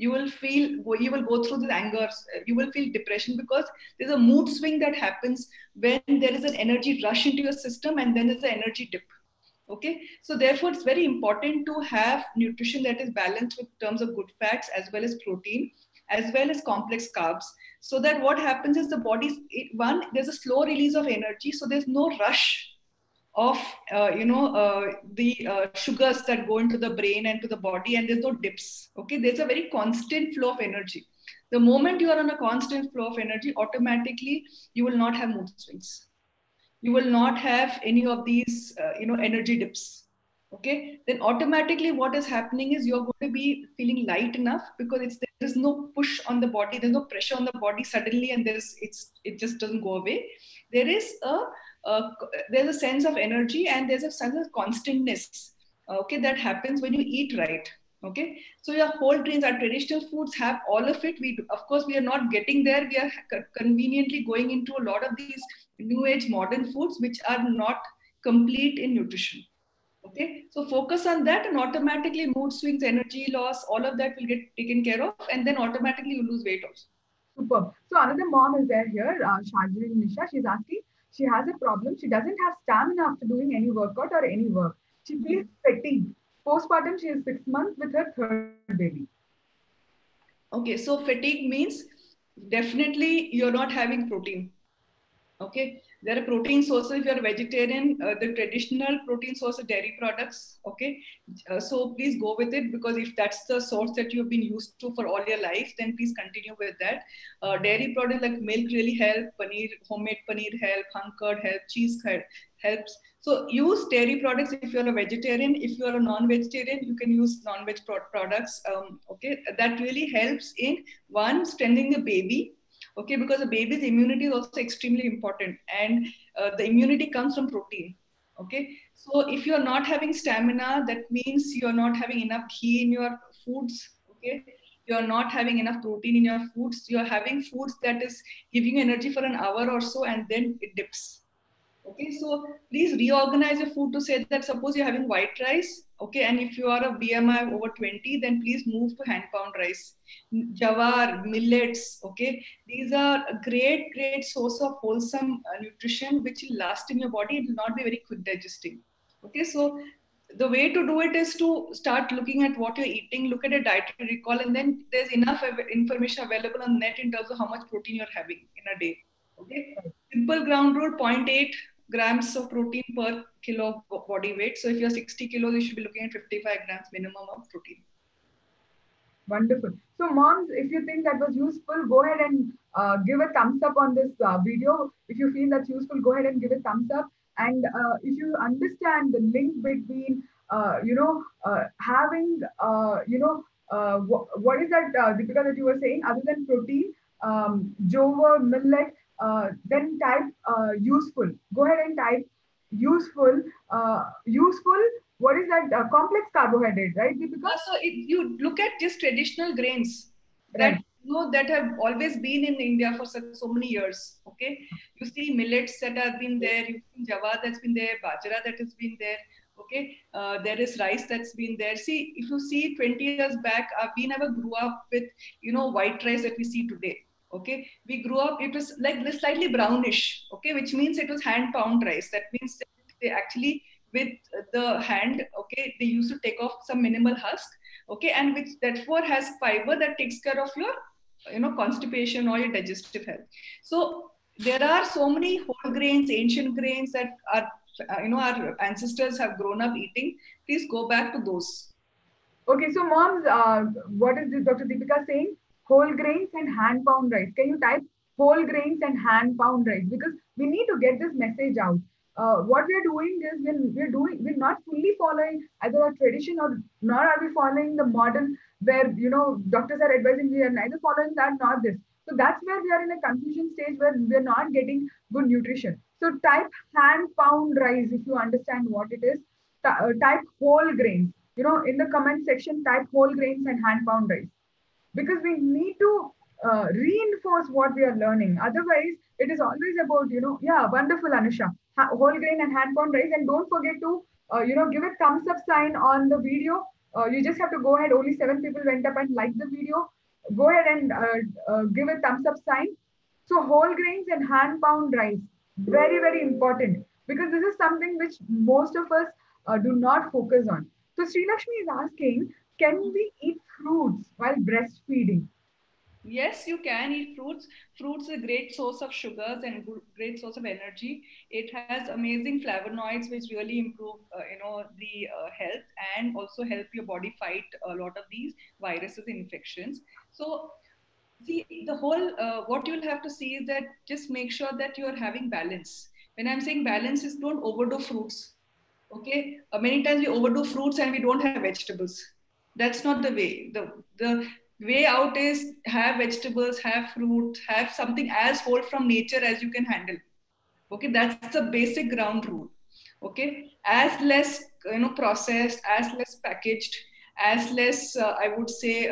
you will go through this anger, you will feel depression, because there's a mood swing that happens when there is an energy rush into your system, and then there's an energy dip. Okay, so therefore it's very important to have nutrition that is balanced with terms of good fats as well as protein, as well as complex carbs, so that what happens is the body's one, there's a slow release of energy, so there's no rush of the sugars that go into the brain and to the body, and there's no dips. Okay, there's a very constant flow of energy. The moment you are on a constant flow of energy, automatically you will not have mood swings. You will not have any of these energy dips. Okay, then automatically what is happening is you're going to be feeling light enough, because there is no push on the body, there's no pressure on the body suddenly, and it just doesn't go away. There is a there's a sense of energy, and there's a sense of constantness, okay, that happens when you eat right. Okay, so your whole grains, our traditional foods have all of it. Of course, we are not getting there. We are conveniently going into a lot of these new age modern foods which are not complete in nutrition. Okay, so focus on that, and automatically mood swings, energy loss, all of that will get taken care of, and then automatically you lose weight also. Superb. So another mom is there here, Shajri Nisha. She's asking, she has a problem. She doesn't have stamina after doing any workout or any work. She feels fatigued. Postpartum, she is 6 months with her third baby. Okay, so fatigue means definitely you're not having protein. Okay, there are protein sources. If you're a vegetarian, the traditional protein source is dairy products. Okay, so please go with it, because if that's the source that you've been used to for all your life, then please continue with that. Dairy products like milk really help. Paneer, homemade paneer help. Hung curd help. Cheese helps. So use dairy products if you're a vegetarian. If you're a non-vegetarian, you can use non-veg products. Okay, that really helps in one, strengthening the baby. Okay, because the baby's immunity is also extremely important, and the immunity comes from protein. Okay, so if you're not having stamina, that means you're not having enough ghee in your foods. Okay, you're not having enough protein in your foods. You're having foods that is giving you energy for an hour or so, and then it dips. Okay, so please reorganize your food to say that suppose you're having white rice, okay, and if you are a BMI of over 20, then please move to hand pound rice. Jawar, millets, okay, these are a great, great source of wholesome nutrition which will last in your body. It will not be very quick digesting. Okay, so the way to do it is to start looking at what you're eating, look at a dietary recall, and then there's enough information available on the net in terms of how much protein you're having in a day. Okay, simple ground rule: zero point 0.8 grams of protein per kilo of body weight. So if you're 60 kilos, you should be looking at 55 grams minimum of protein. Wonderful. So, moms, if you think that was useful, go ahead and give a thumbs up on this video. If you feel that's useful, go ahead and give a thumbs up. And if you understand the link between, having, what is that, Deepika, that you were saying, other than protein, jowar, millet, then type useful. Go ahead and type useful. What is that? Complex carbohydrate, right, Deepika? So if you look at just traditional grains that Right. that have always been in India for so many years, okay, you see millets that have been there, you see jawar that's been there, bajra that has been there, okay, there is rice that's been there. See, if you see 20 years back, we never grew up with white rice that we see today. Okay, we grew up, it was like slightly brownish, okay, which means it was hand pound rice. That means that they actually, with the hand, okay, they used to take off some minimal husk, okay, and which therefore has fiber that takes care of your constipation or your digestive health. So there are so many whole grains, ancient grains that are our ancestors have grown up eating. Please go back to those. Okay, so moms, what is this Dr. Deepika saying? Whole grains and hand pound rice. Can you type whole grains and hand pound rice? Because we need to get this message out. What we are doing is we're not fully following either a tradition, or nor are we following the modern, where doctors are advising we are neither following that nor this. So that's where we are in a confusion stage where we're not getting good nutrition. So type hand pound rice if you understand what it is. Type whole grains, in the comment section. Type whole grains and hand pound rice, because we need to reinforce what we are learning. Otherwise, it is always about, yeah, wonderful, Anusha. Whole grain and hand pound rice. And don't forget to, give a thumbs up sign on the video. You just have to go ahead. Only 7 people went up and liked the video. Go ahead and give a thumbs up sign. So, whole grains and hand pound rice, very, very important, because this is something which most of us do not focus on. So, Sri Lakshmi is asking, can we eat fruits while breastfeeding? Yes, you can eat fruits. Fruits is a great source of sugars and great source of energy. It has amazing flavonoids which really improve, the health and also help your body fight a lot of these viruses and infections. So, see, the whole what you'll have to see is that just make sure that you are having balance. When I'm saying balance, is don't overdo fruits. Okay, many times we overdo fruits and we don't have vegetables. That's not the way. The way out is have vegetables, have fruit, have something as whole from nature as you can handle. Okay, that's the basic ground rule. Okay, as less processed, as less packaged, as less I would say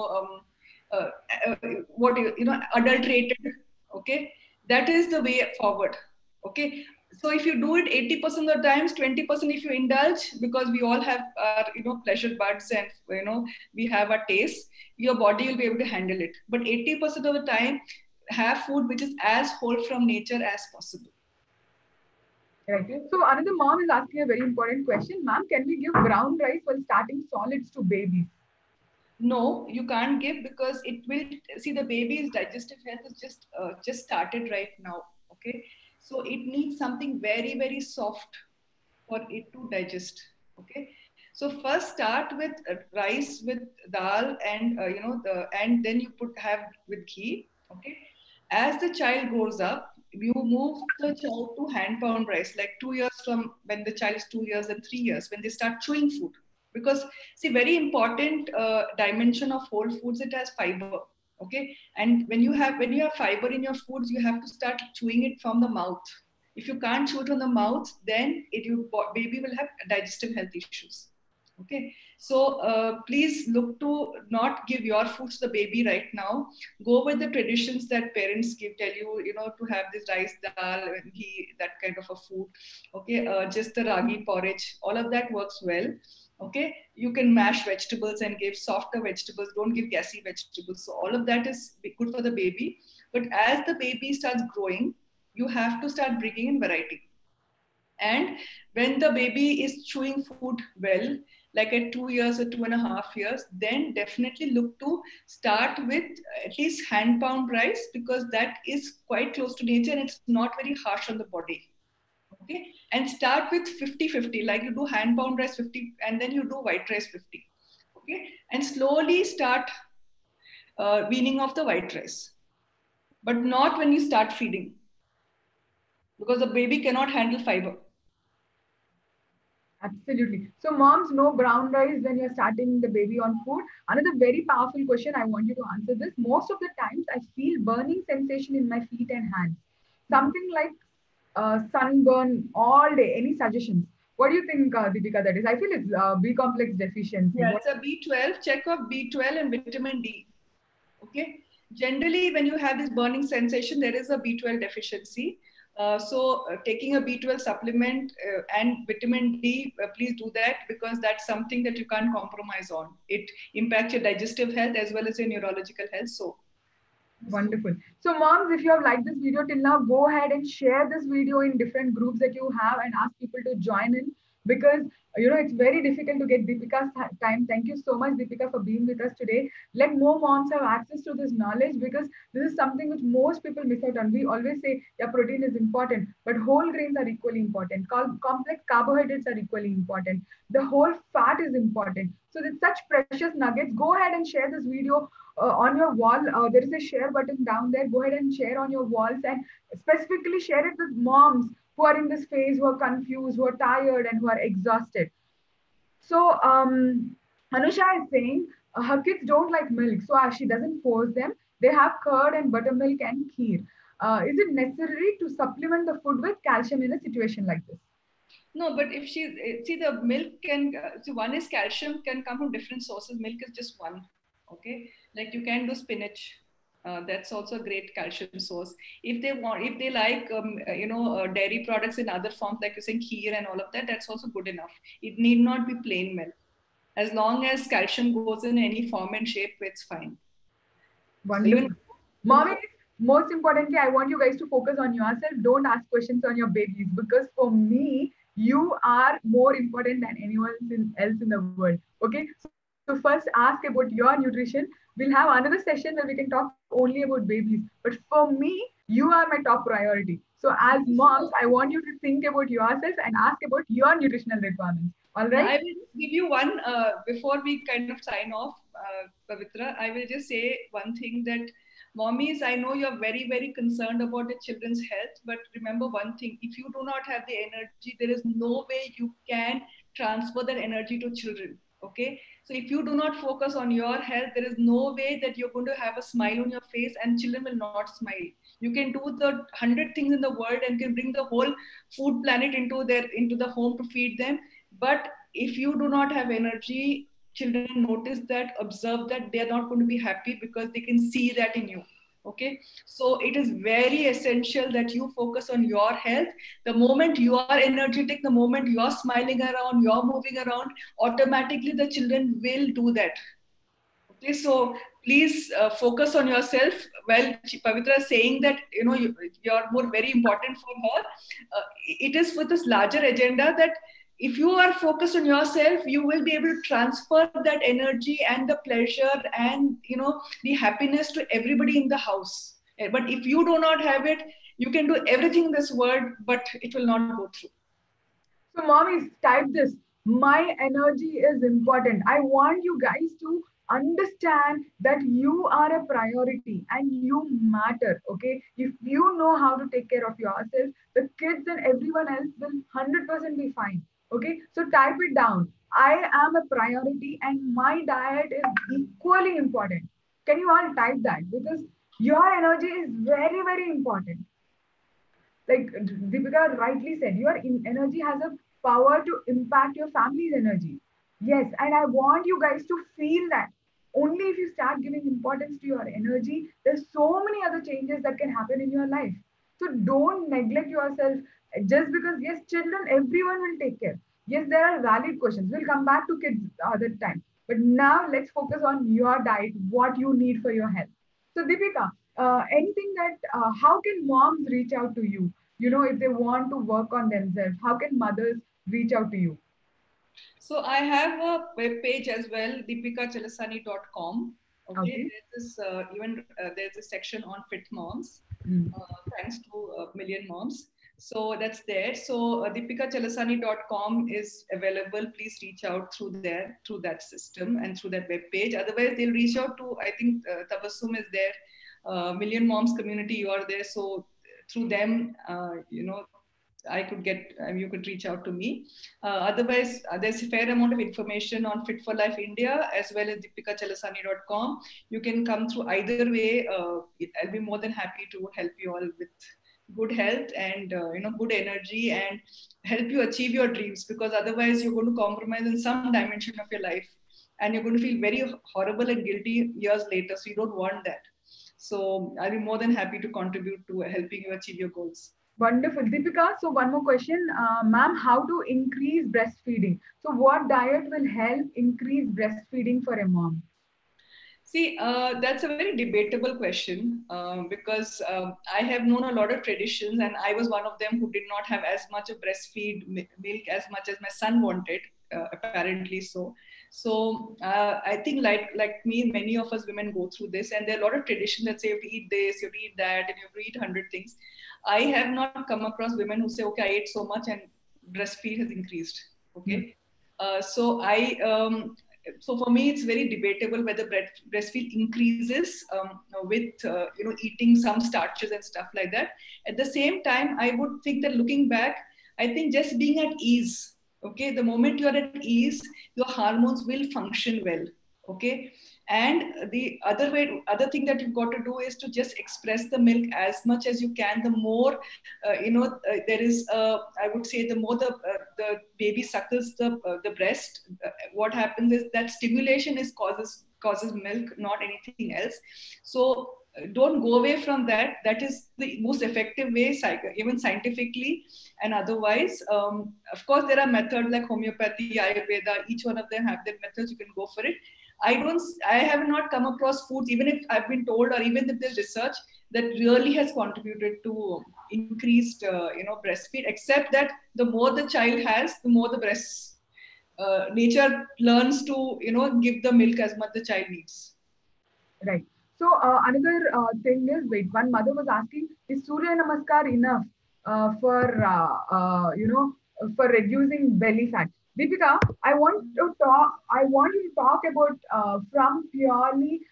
uh, uh, what adulterated. Okay, that is the way forward. Okay, so if you do it 80% of the times, 20% if you indulge, because we all have our pleasure buds, and we have our taste, your body will be able to handle it. But 80% of the time, have food which is as whole from nature as possible. Right. So another mom is asking a very important question. Ma'am, can we give brown rice while starting solids to babies? No, you can't give, because it will see the baby's digestive health is just started right now. Okay, so it needs something very very soft for it to digest. Okay, so first start with rice with dal, and and then you put have with ghee. Okay, as the child grows up, you move the child to hand pound rice, like 2 years from when the child is 2 years and 3 years, when they start chewing food. Because see, very important dimension of whole foods, it has fiber. Okay, and when you have fiber in your foods, you have to start chewing it from the mouth. If you can't chew it on the mouth, then your baby will have digestive health issues. Okay, so please look to not give your foods to the baby right now. Go with the traditions that parents give, tell you, to have this rice, dal, and ghee, that kind of a food. Okay, just the ragi porridge, all of that works well. Okay, you can mash vegetables and give softer vegetables. Don't give gassy vegetables. So all of that is good for the baby. But as the baby starts growing, you have to start bringing in variety. And when the baby is chewing food well, like at 2 years or 2.5 years, then definitely look to start with at least hand pound rice, because that is quite close to nature and it's not very harsh on the body. Okay, and start with 50-50, like you do hand pound rice 50 and then you do white rice 50. Okay, and slowly start weaning off the white rice, but not when you start feeding, because the baby cannot handle fiber. Absolutely. So moms, no brown rice when you're starting the baby on food. Another very powerful question, I want you to answer this. Most of the times I feel burning sensation in my feet and hands. Something like sunburn all day. Any suggestions? What do you think, Deepika, that is? I feel it's B complex deficiency. Yeah, What? it's a B12. Check of B12 and vitamin D. Okay. Generally, when you have this burning sensation, there is a B12 deficiency. So, taking a B12 supplement and vitamin D, please do that, because that's something that you can't compromise on. It impacts your digestive health as well as your neurological health. So, Wonderful. So, moms, if you have liked this video till now, go ahead and share this video in different groups that you have and ask people to join in, because it's very difficult to get Deepika's time. Thank you so much, Deepika, for being with us today. Let more moms have access to this knowledge, because this is something which most people miss out on. We always say, yeah, protein is important, but whole grains are equally important. Complex carbohydrates are equally important. The whole fat is important. So, with such precious nuggets, go ahead and share this video on your wall. There is a share button down there. Go ahead and share on your walls, and specifically share it with moms who are in this phase, who are confused, who are tired, and who are exhausted. So, Anusha is saying her kids don't like milk, so she doesn't force them. They have curd and buttermilk and kheer. Is it necessary to supplement the food with calcium in a situation like this? no, but if she see, the milk can see, one is calcium can come from different sources. Milk is just one. Okay, like you can do spinach. That's also a great calcium source. If they like, dairy products in other forms, like you're saying kheer and all of that, that's also good enough. It need not be plain milk. As long as calcium goes in any form and shape, it's fine. So even Wonderful. Mommy, most importantly, I want you guys to focus on yourself. Don't ask questions on your babies, because for me, you are more important than anyone else in the world. Okay. So So first ask about your nutrition. We'll have another session where we can talk only about babies. But for me, you are my top priority. So as moms, So I want you to think about yourself and ask about your nutritional requirements. All yeah, right? I will give you one before we kind of sign off, Pavitra. I will just say one thing that mommies, I know you're very, very concerned about the children's health, but remember one thing: if you do not have the energy, there is no way you can transfer that energy to children. Okay, so if you do not focus on your health, there is no way that you're going to have a smile on your face, and children will not smile. You can do the 100 things in the world and can bring the whole food planet into the home to feed them, but if you do not have energy, children notice that, observe that, they are not going to be happy because they can see that in you. Okay, so it is very essential that you focus on your health. The moment you are energetic, the moment you are smiling around, you're moving around, automatically the children will do that. Okay, so please focus on yourself. Well, Pavitra is saying that you're more very important for her. It is for this larger agenda that if you are focused on yourself, you will be able to transfer that energy and the pleasure and the happiness to everybody in the house. But if you do not have it, you can do everything in this world, but it will not go through. So, mommies, type this. My energy is important. I want you guys to understand that you are a priority and you matter. Okay. If you know how to take care of yourself, the kids and everyone else will 100% be fine. Okay. So, type it down. I am a priority and my diet is equally important. Can you all type that? Because your energy is very, very important. Like Deepika rightly said, your energy has a power to impact your family's energy. Yes, and I want you guys to feel that. Only if you start giving importance to your energy, there's so many other changes that can happen in your life. So don't neglect yourself just because, yes, children, everyone will take care. Yes, there are valid questions. We'll come back to kids other time. But now let's focus on your diet, what you need for your health. So, Deepika, anything that, how can moms reach out to you? If they want to work on themselves, how can mothers reach out to you? So I have a web page as well, deepikachalasani.com. Okay, Okay. there's a section on fit moms, Mm. thanks to a million moms. So that's there. So deepikachalasani.com is available. Please reach out through there, through that system and through that web page. Otherwise, they'll reach out to, I think Tabassum is there, Million Moms community, you are there. So through them, I could get, you could reach out to me. Otherwise, there's a fair amount of information on Fit for Life India as well as deepikachalasani.com. You can come through either way. I'll be more than happy to help you all with good health and good energy and help you achieve your dreams, because otherwise you're going to compromise in some dimension of your life and you're going to feel very horrible and guilty years later. So you don't want that. So I'll be more than happy to contribute to helping you achieve your goals. Wonderful. Deepika, so one more question. Ma'am, how to increase breastfeeding? So, what diet will help increase breastfeeding for a mom? See, that's a very debatable question because I have known a lot of traditions, and I was one of them who did not have as much of milk as much as my son wanted, apparently so. So I think like me, many of us women go through this, and there are a lot of traditions that say you have to eat this, you have to eat that, and you have to eat 100 things. I have not come across women who say, okay, I ate so much and breastfeed has increased. Hmm. Okay, so for me it's very debatable whether breastfeed increases with eating some starches and stuff like that. At the same time, I would think that looking back, I think just being at ease, okay, the moment you are at ease, your hormones will function well. Okay, and the other thing that you've got to do is to just express the milk as much as you can. The more there is I would say the more the baby suckles the breast, what happens is that stimulation is causes milk, not anything else. So don't go away from that. That is the most effective way, even scientifically and otherwise. Of course, there are methods like homeopathy, Ayurveda. Each one of them have their methods. You can go for it. I have not come across foods, even if I've been told, or even if there's research that really has contributed to increased, breastfeed. Except that the more the child has, the more the breasts nature learns to, give the milk as much the child needs. Right. So another thing is, wait, one mother was asking, is Surya Namaskar enough for reducing belly fat? Deepika, I want you to talk about from purely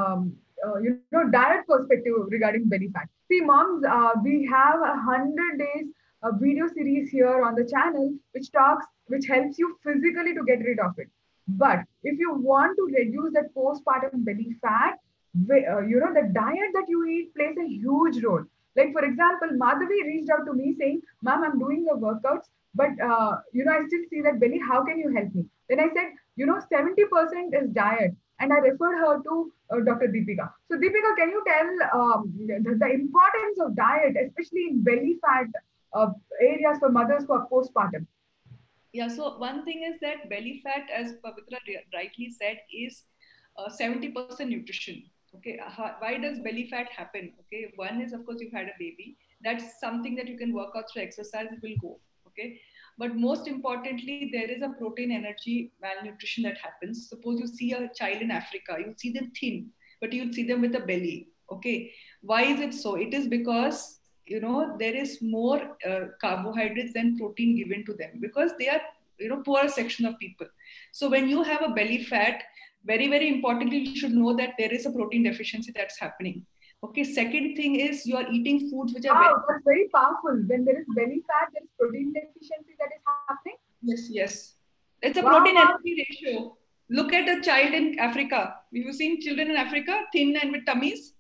diet perspective regarding belly fat. See, moms, we have 100 days video series here on the channel which helps you physically to get rid of it. But if you want to reduce that postpartum belly fat, the diet that you eat plays a huge role. Like for example, Madhavi reached out to me saying, "Ma'am, I'm doing the workouts, but I still see that belly. How can you help me?" Then I said, 70% is diet, and I referred her to Dr. Deepika. So Deepika, can you tell the importance of diet, especially in belly fat uh, areas for mothers who are postpartum? Yeah, so one thing is that belly fat, as Pavitra rightly said, is 70% nutrition. Okay, why does belly fat happen? Okay, one is, of course, you've had a baby. That's something that you can work out through exercise, it will go. Okay, but most importantly, there is a protein energy malnutrition that happens. Suppose you see a child in Africa, you see them thin, but you'll see them with a belly. Okay, why is it so? It is because there is more carbohydrates than protein given to them, because they are poor section of people. So when you have a belly fat, very very importantly, you should know that there is a protein deficiency that's happening. Okay, second thing is you are eating foods which are very. Wow, that's very powerful. When there is belly fat, there is protein deficiency that is happening. Yes, it's a Wow, protein wow. energy ratio. Look at a child in Africa. Have you seen children in Africa thin and with tummies?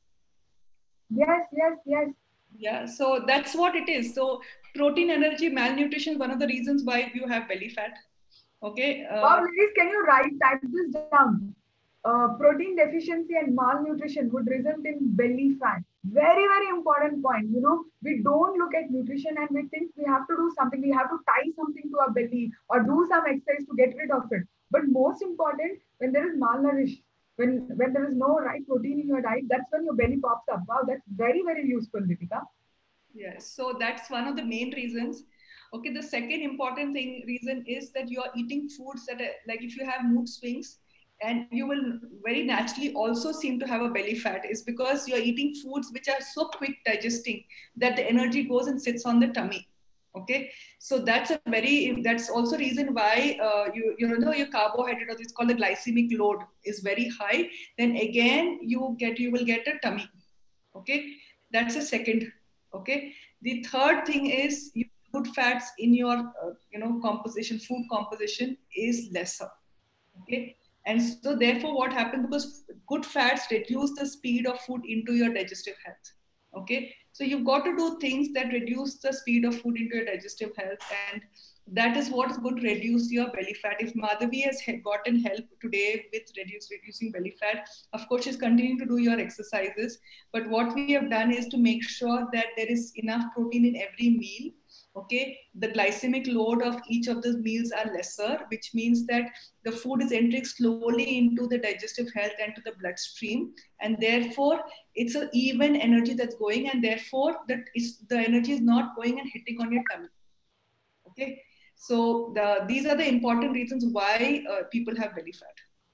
Yes, yes, yes. Yeah, so that's what it is. So protein energy malnutrition is one of the reasons why you have belly fat. Okay. Wow, ladies, can you type this down? Protein deficiency and malnutrition would result in belly fat. Very, very important point. We don't look at nutrition and we think we have to do something. We have to tie something to our belly or do some exercise to get rid of it. But most important, when there is malnourished, when there is no right protein in your diet, that's when your belly pops up. Wow, that's very, very useful, Deepika. Yes, so that's one of the main reasons. Okay, the second important thing reason is that you are eating foods that are, like, if you have mood swings, and you will very naturally also seem to have a belly fat, is because you are eating foods which are so quick digesting that the energy goes and sits on the tummy. Okay, so that's also reason why your carbohydrate, or it's called the glycemic load, is very high. Then again you will get a tummy. Okay, that's a second. Okay, the third thing is your good fats in your composition, food composition is lesser. Okay, and so therefore what happens, because good fats reduce the speed of food into your digestive health. Okay, so you've got to do things that reduce the speed of food into your digestive health, and that is what is going to reduce your belly fat. If Madhavi has gotten help today with reducing belly fat, of course she's continuing to do your exercises, but what we have done is to make sure that there is enough protein in every meal. Okay, the glycemic load of each of those meals are lesser, which means that the food is entering slowly into the digestive health and to the bloodstream, and therefore it's an even energy that's going, and therefore the energy is not going and hitting on your tummy. Okay, so these are the important reasons why people have belly fat.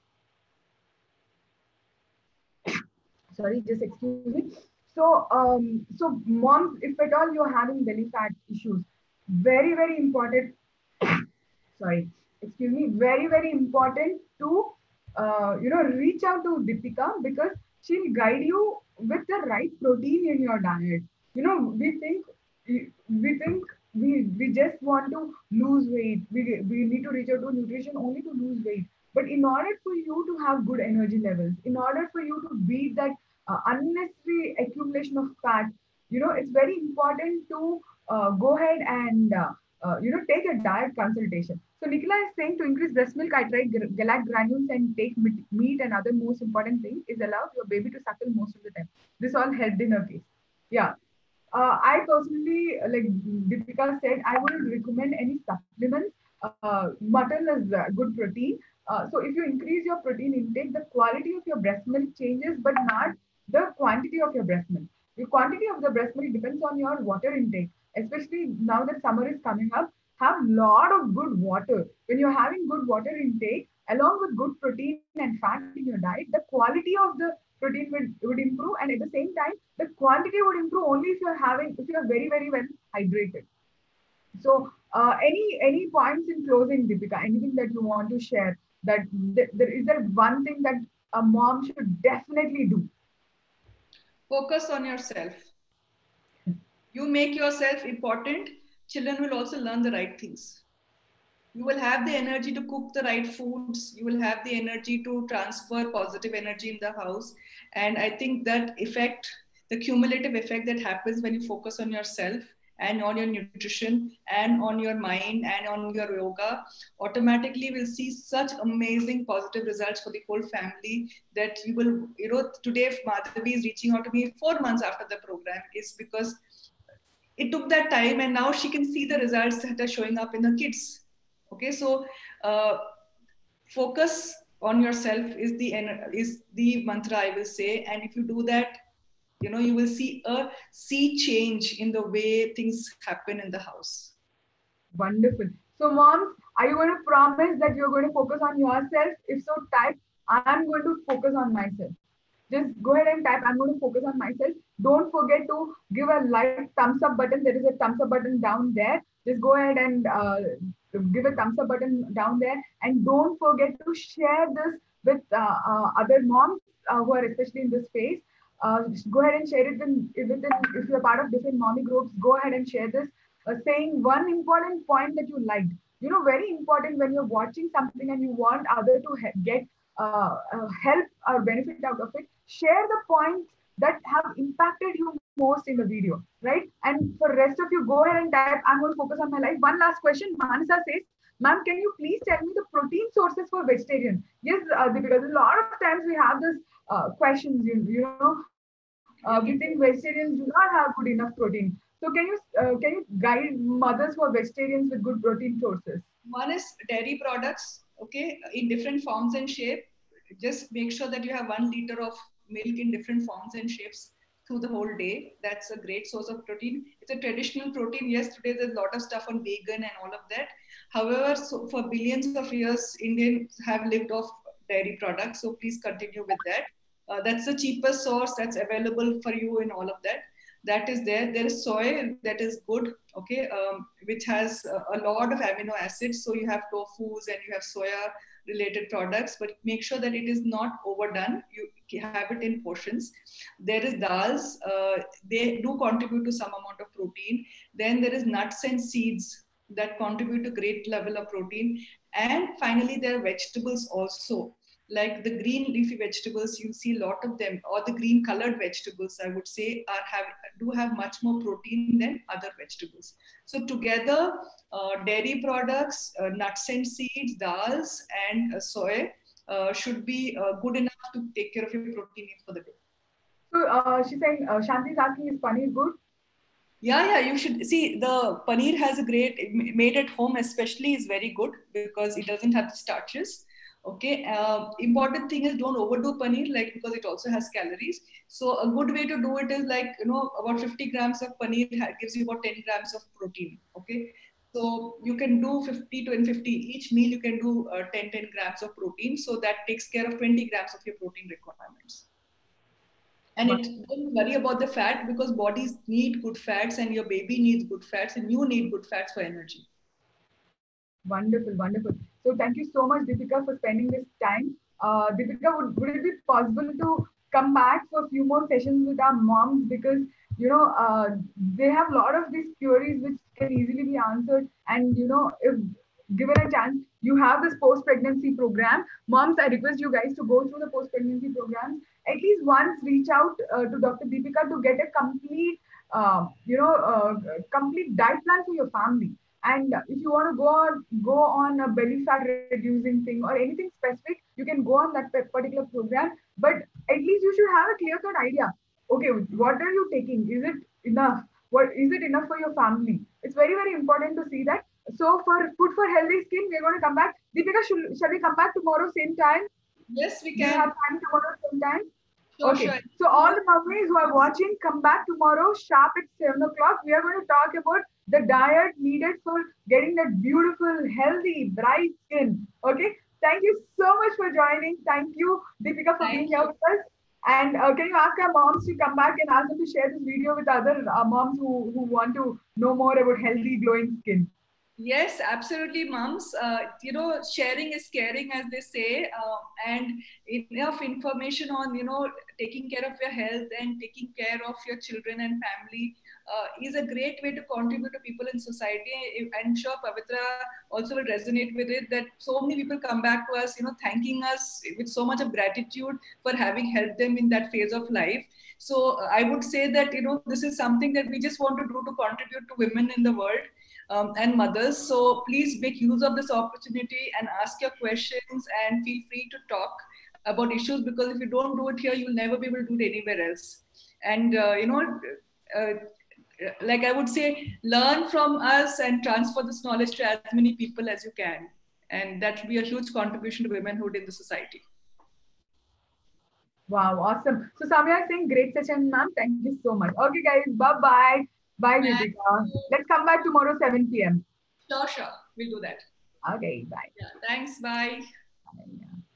Sorry, just excuse me. So moms, if at all you're having belly fat issues, very, very important. Sorry, excuse me. Very, very important to reach out to Deepika because she'll guide you with the right protein in your diet. We think we just want to lose weight. We need to reach out to nutrition only to lose weight. But in order for you to have good energy levels, in order for you to beat that unnecessary accumulation of fat, it's very important to go ahead and take a diet consultation. So Nicola is saying to increase breast milk, I tried galactic granules and take meat and other most important thing is allowed your baby to suckle most of the time. This all helped in her case. Yeah. I personally, like Deepika said, I wouldn't recommend any supplements. Mutton is good protein. So if you increase your protein intake, the quality of your breast milk changes, but not the quantity of your breast milk. The quantity of the breast milk depends on your water intake, especially now that summer is coming up. have lot of good water. When you're having good water intake, along with good protein and fat in your diet, the quality of the protein would improve, and at the same time, the quantity would improve only if you're very, very well hydrated. So, any points in closing, Deepika? Anything that you want to share? That is there one thing that a mom should definitely do? Focus on yourself. You make yourself important, children will also learn the right things. You will have the energy to cook the right foods. You will have the energy to transfer positive energy in the house. And I think that effect, the cumulative effect that happens when you focus on yourself and on your nutrition and on your mind and on your yoga, automatically will see such amazing positive results for the whole family that you will, today if Madhavi is reaching out to me 4 months after the program is because it took that time and now she can see the results that are showing up in the kids. Okay, so uh, focus on yourself is the mantra I will say, and if you do that, you will see a sea change in the way things happen in the house. Wonderful. So, moms, are you going to promise that you're going to focus on yourself? If so, type, I'm going to focus on myself. Just go ahead and type, I'm going to focus on myself. Don't forget to give a like thumbs up button. There is a thumbs up button down there. Just go ahead and give a thumbs up button down there. And don't forget to share this with other moms who are especially in this phase. Go ahead and share it if you're part of different mommy groups. Go ahead and share this, saying one important point that you liked. Very important when you're watching something and you want other to get help or benefit out of it. Share the points that have impacted you most in the video, right? And for rest of you, go ahead and type, I'm going to focus on my life. One last question. Manasa says, ma'am, can you please tell me the protein sources for vegetarian? Yes, because a lot of times we have this questions, we think vegetarians do not have good enough protein. So can you guide mothers who are vegetarians with good protein sources? One is dairy products, okay, in different forms and shape. Just make sure that you have 1 liter of milk in different forms and shapes through the whole day. That's a great source of protein. It's a traditional protein. Yes, today there's a lot of stuff on vegan and all of that. However, so for billions of years, Indians have lived off dairy products. So please continue with that. That's the cheapest source that's available for you in all of that. That is there. There is soy that is good, okay, which has a lot of amino acids. So you have tofus and you have soya related products, but make sure that it is not overdone. You have it in portions. There is dals. They do contribute to some amount of protein. Then there is nuts and seeds that contribute to great level of protein. And finally, there are vegetables also, like the green leafy vegetables. You see a lot of them, or the green colored vegetables, I would say, do have much more protein than other vegetables. So together, dairy products, nuts and seeds, dals, and soy should be good enough to take care of your protein needs for the day. So she's saying, Shanti is asking, is paneer good? Yeah, you should see the paneer has a great made at home, especially is very good because it doesn't have the starches. Okay, important thing is don't overdo paneer, like because it also has calories. So a good way to do it is like about 50 grams of paneer gives you about 10 grams of protein. Okay, so you can do 50 to 50 each meal. You can do 10 grams of protein, so that takes care of 20 grams of your protein requirements. And don't worry about the fat because bodies need good fats and your baby needs good fats and you need good fats for energy. Wonderful, wonderful. So thank you so much, Deepika, for spending this time. Deepika, would it be possible to come back for a few more sessions with our moms, because they have a lot of these queries which can easily be answered, and if given a chance, you have this post-pregnancy program. Moms, I request you guys to go through the post-pregnancy programs. At least once reach out to Dr. Deepika to get a complete diet plan for your family. And if you want to go on a belly fat reducing thing or anything specific, you can go on that particular program. But at least you should have a clear cut idea. Okay, what are you taking? Is it enough? What is it enough for your family? It's very, very important to see that. So for Food for Healthy Skin, we're going to come back. Deepika, shall we come back tomorrow same time? Yes, we Do you can. have time tomorrow same time? Sure, Okay, sure. so all the mummies who are watching, come back tomorrow sharp at 7 o'clock. We are going to talk about the diet needed for getting that beautiful, healthy, bright skin. Okay. Thank you so much for joining. Thank you, Deepika, for being Thank here you. with us. And can you ask our moms to come back and ask them to share this video with other moms who want to know more about healthy, glowing skin? Yes, absolutely, mums. Sharing is caring, as they say, and enough information on, taking care of your health and taking care of your children and family is a great way to contribute to people in society. I'm sure Pavitra also will resonate with it, that so many people come back to us, thanking us with so much of gratitude for having helped them in that phase of life. So I would say that, this is something that we just want to do to contribute to women in the world, and mothers. So please make use of this opportunity and ask your questions and feel free to talk about issues, because if you don't do it here, you'll never be able to do it anywhere else. And, uh, like I would say, learn from us and transfer this knowledge to as many people as you can. And that will be a huge contribution to womanhood in the society. Wow, awesome. So Samya is saying great session, ma'am. Thank you so much. Okay, guys. Bye-bye. Bye, Thank Deepika. you. Let's come back tomorrow, 7 p.m. Sure, sure. We'll do that. Okay, bye. Yeah. Thanks. Bye. Bye.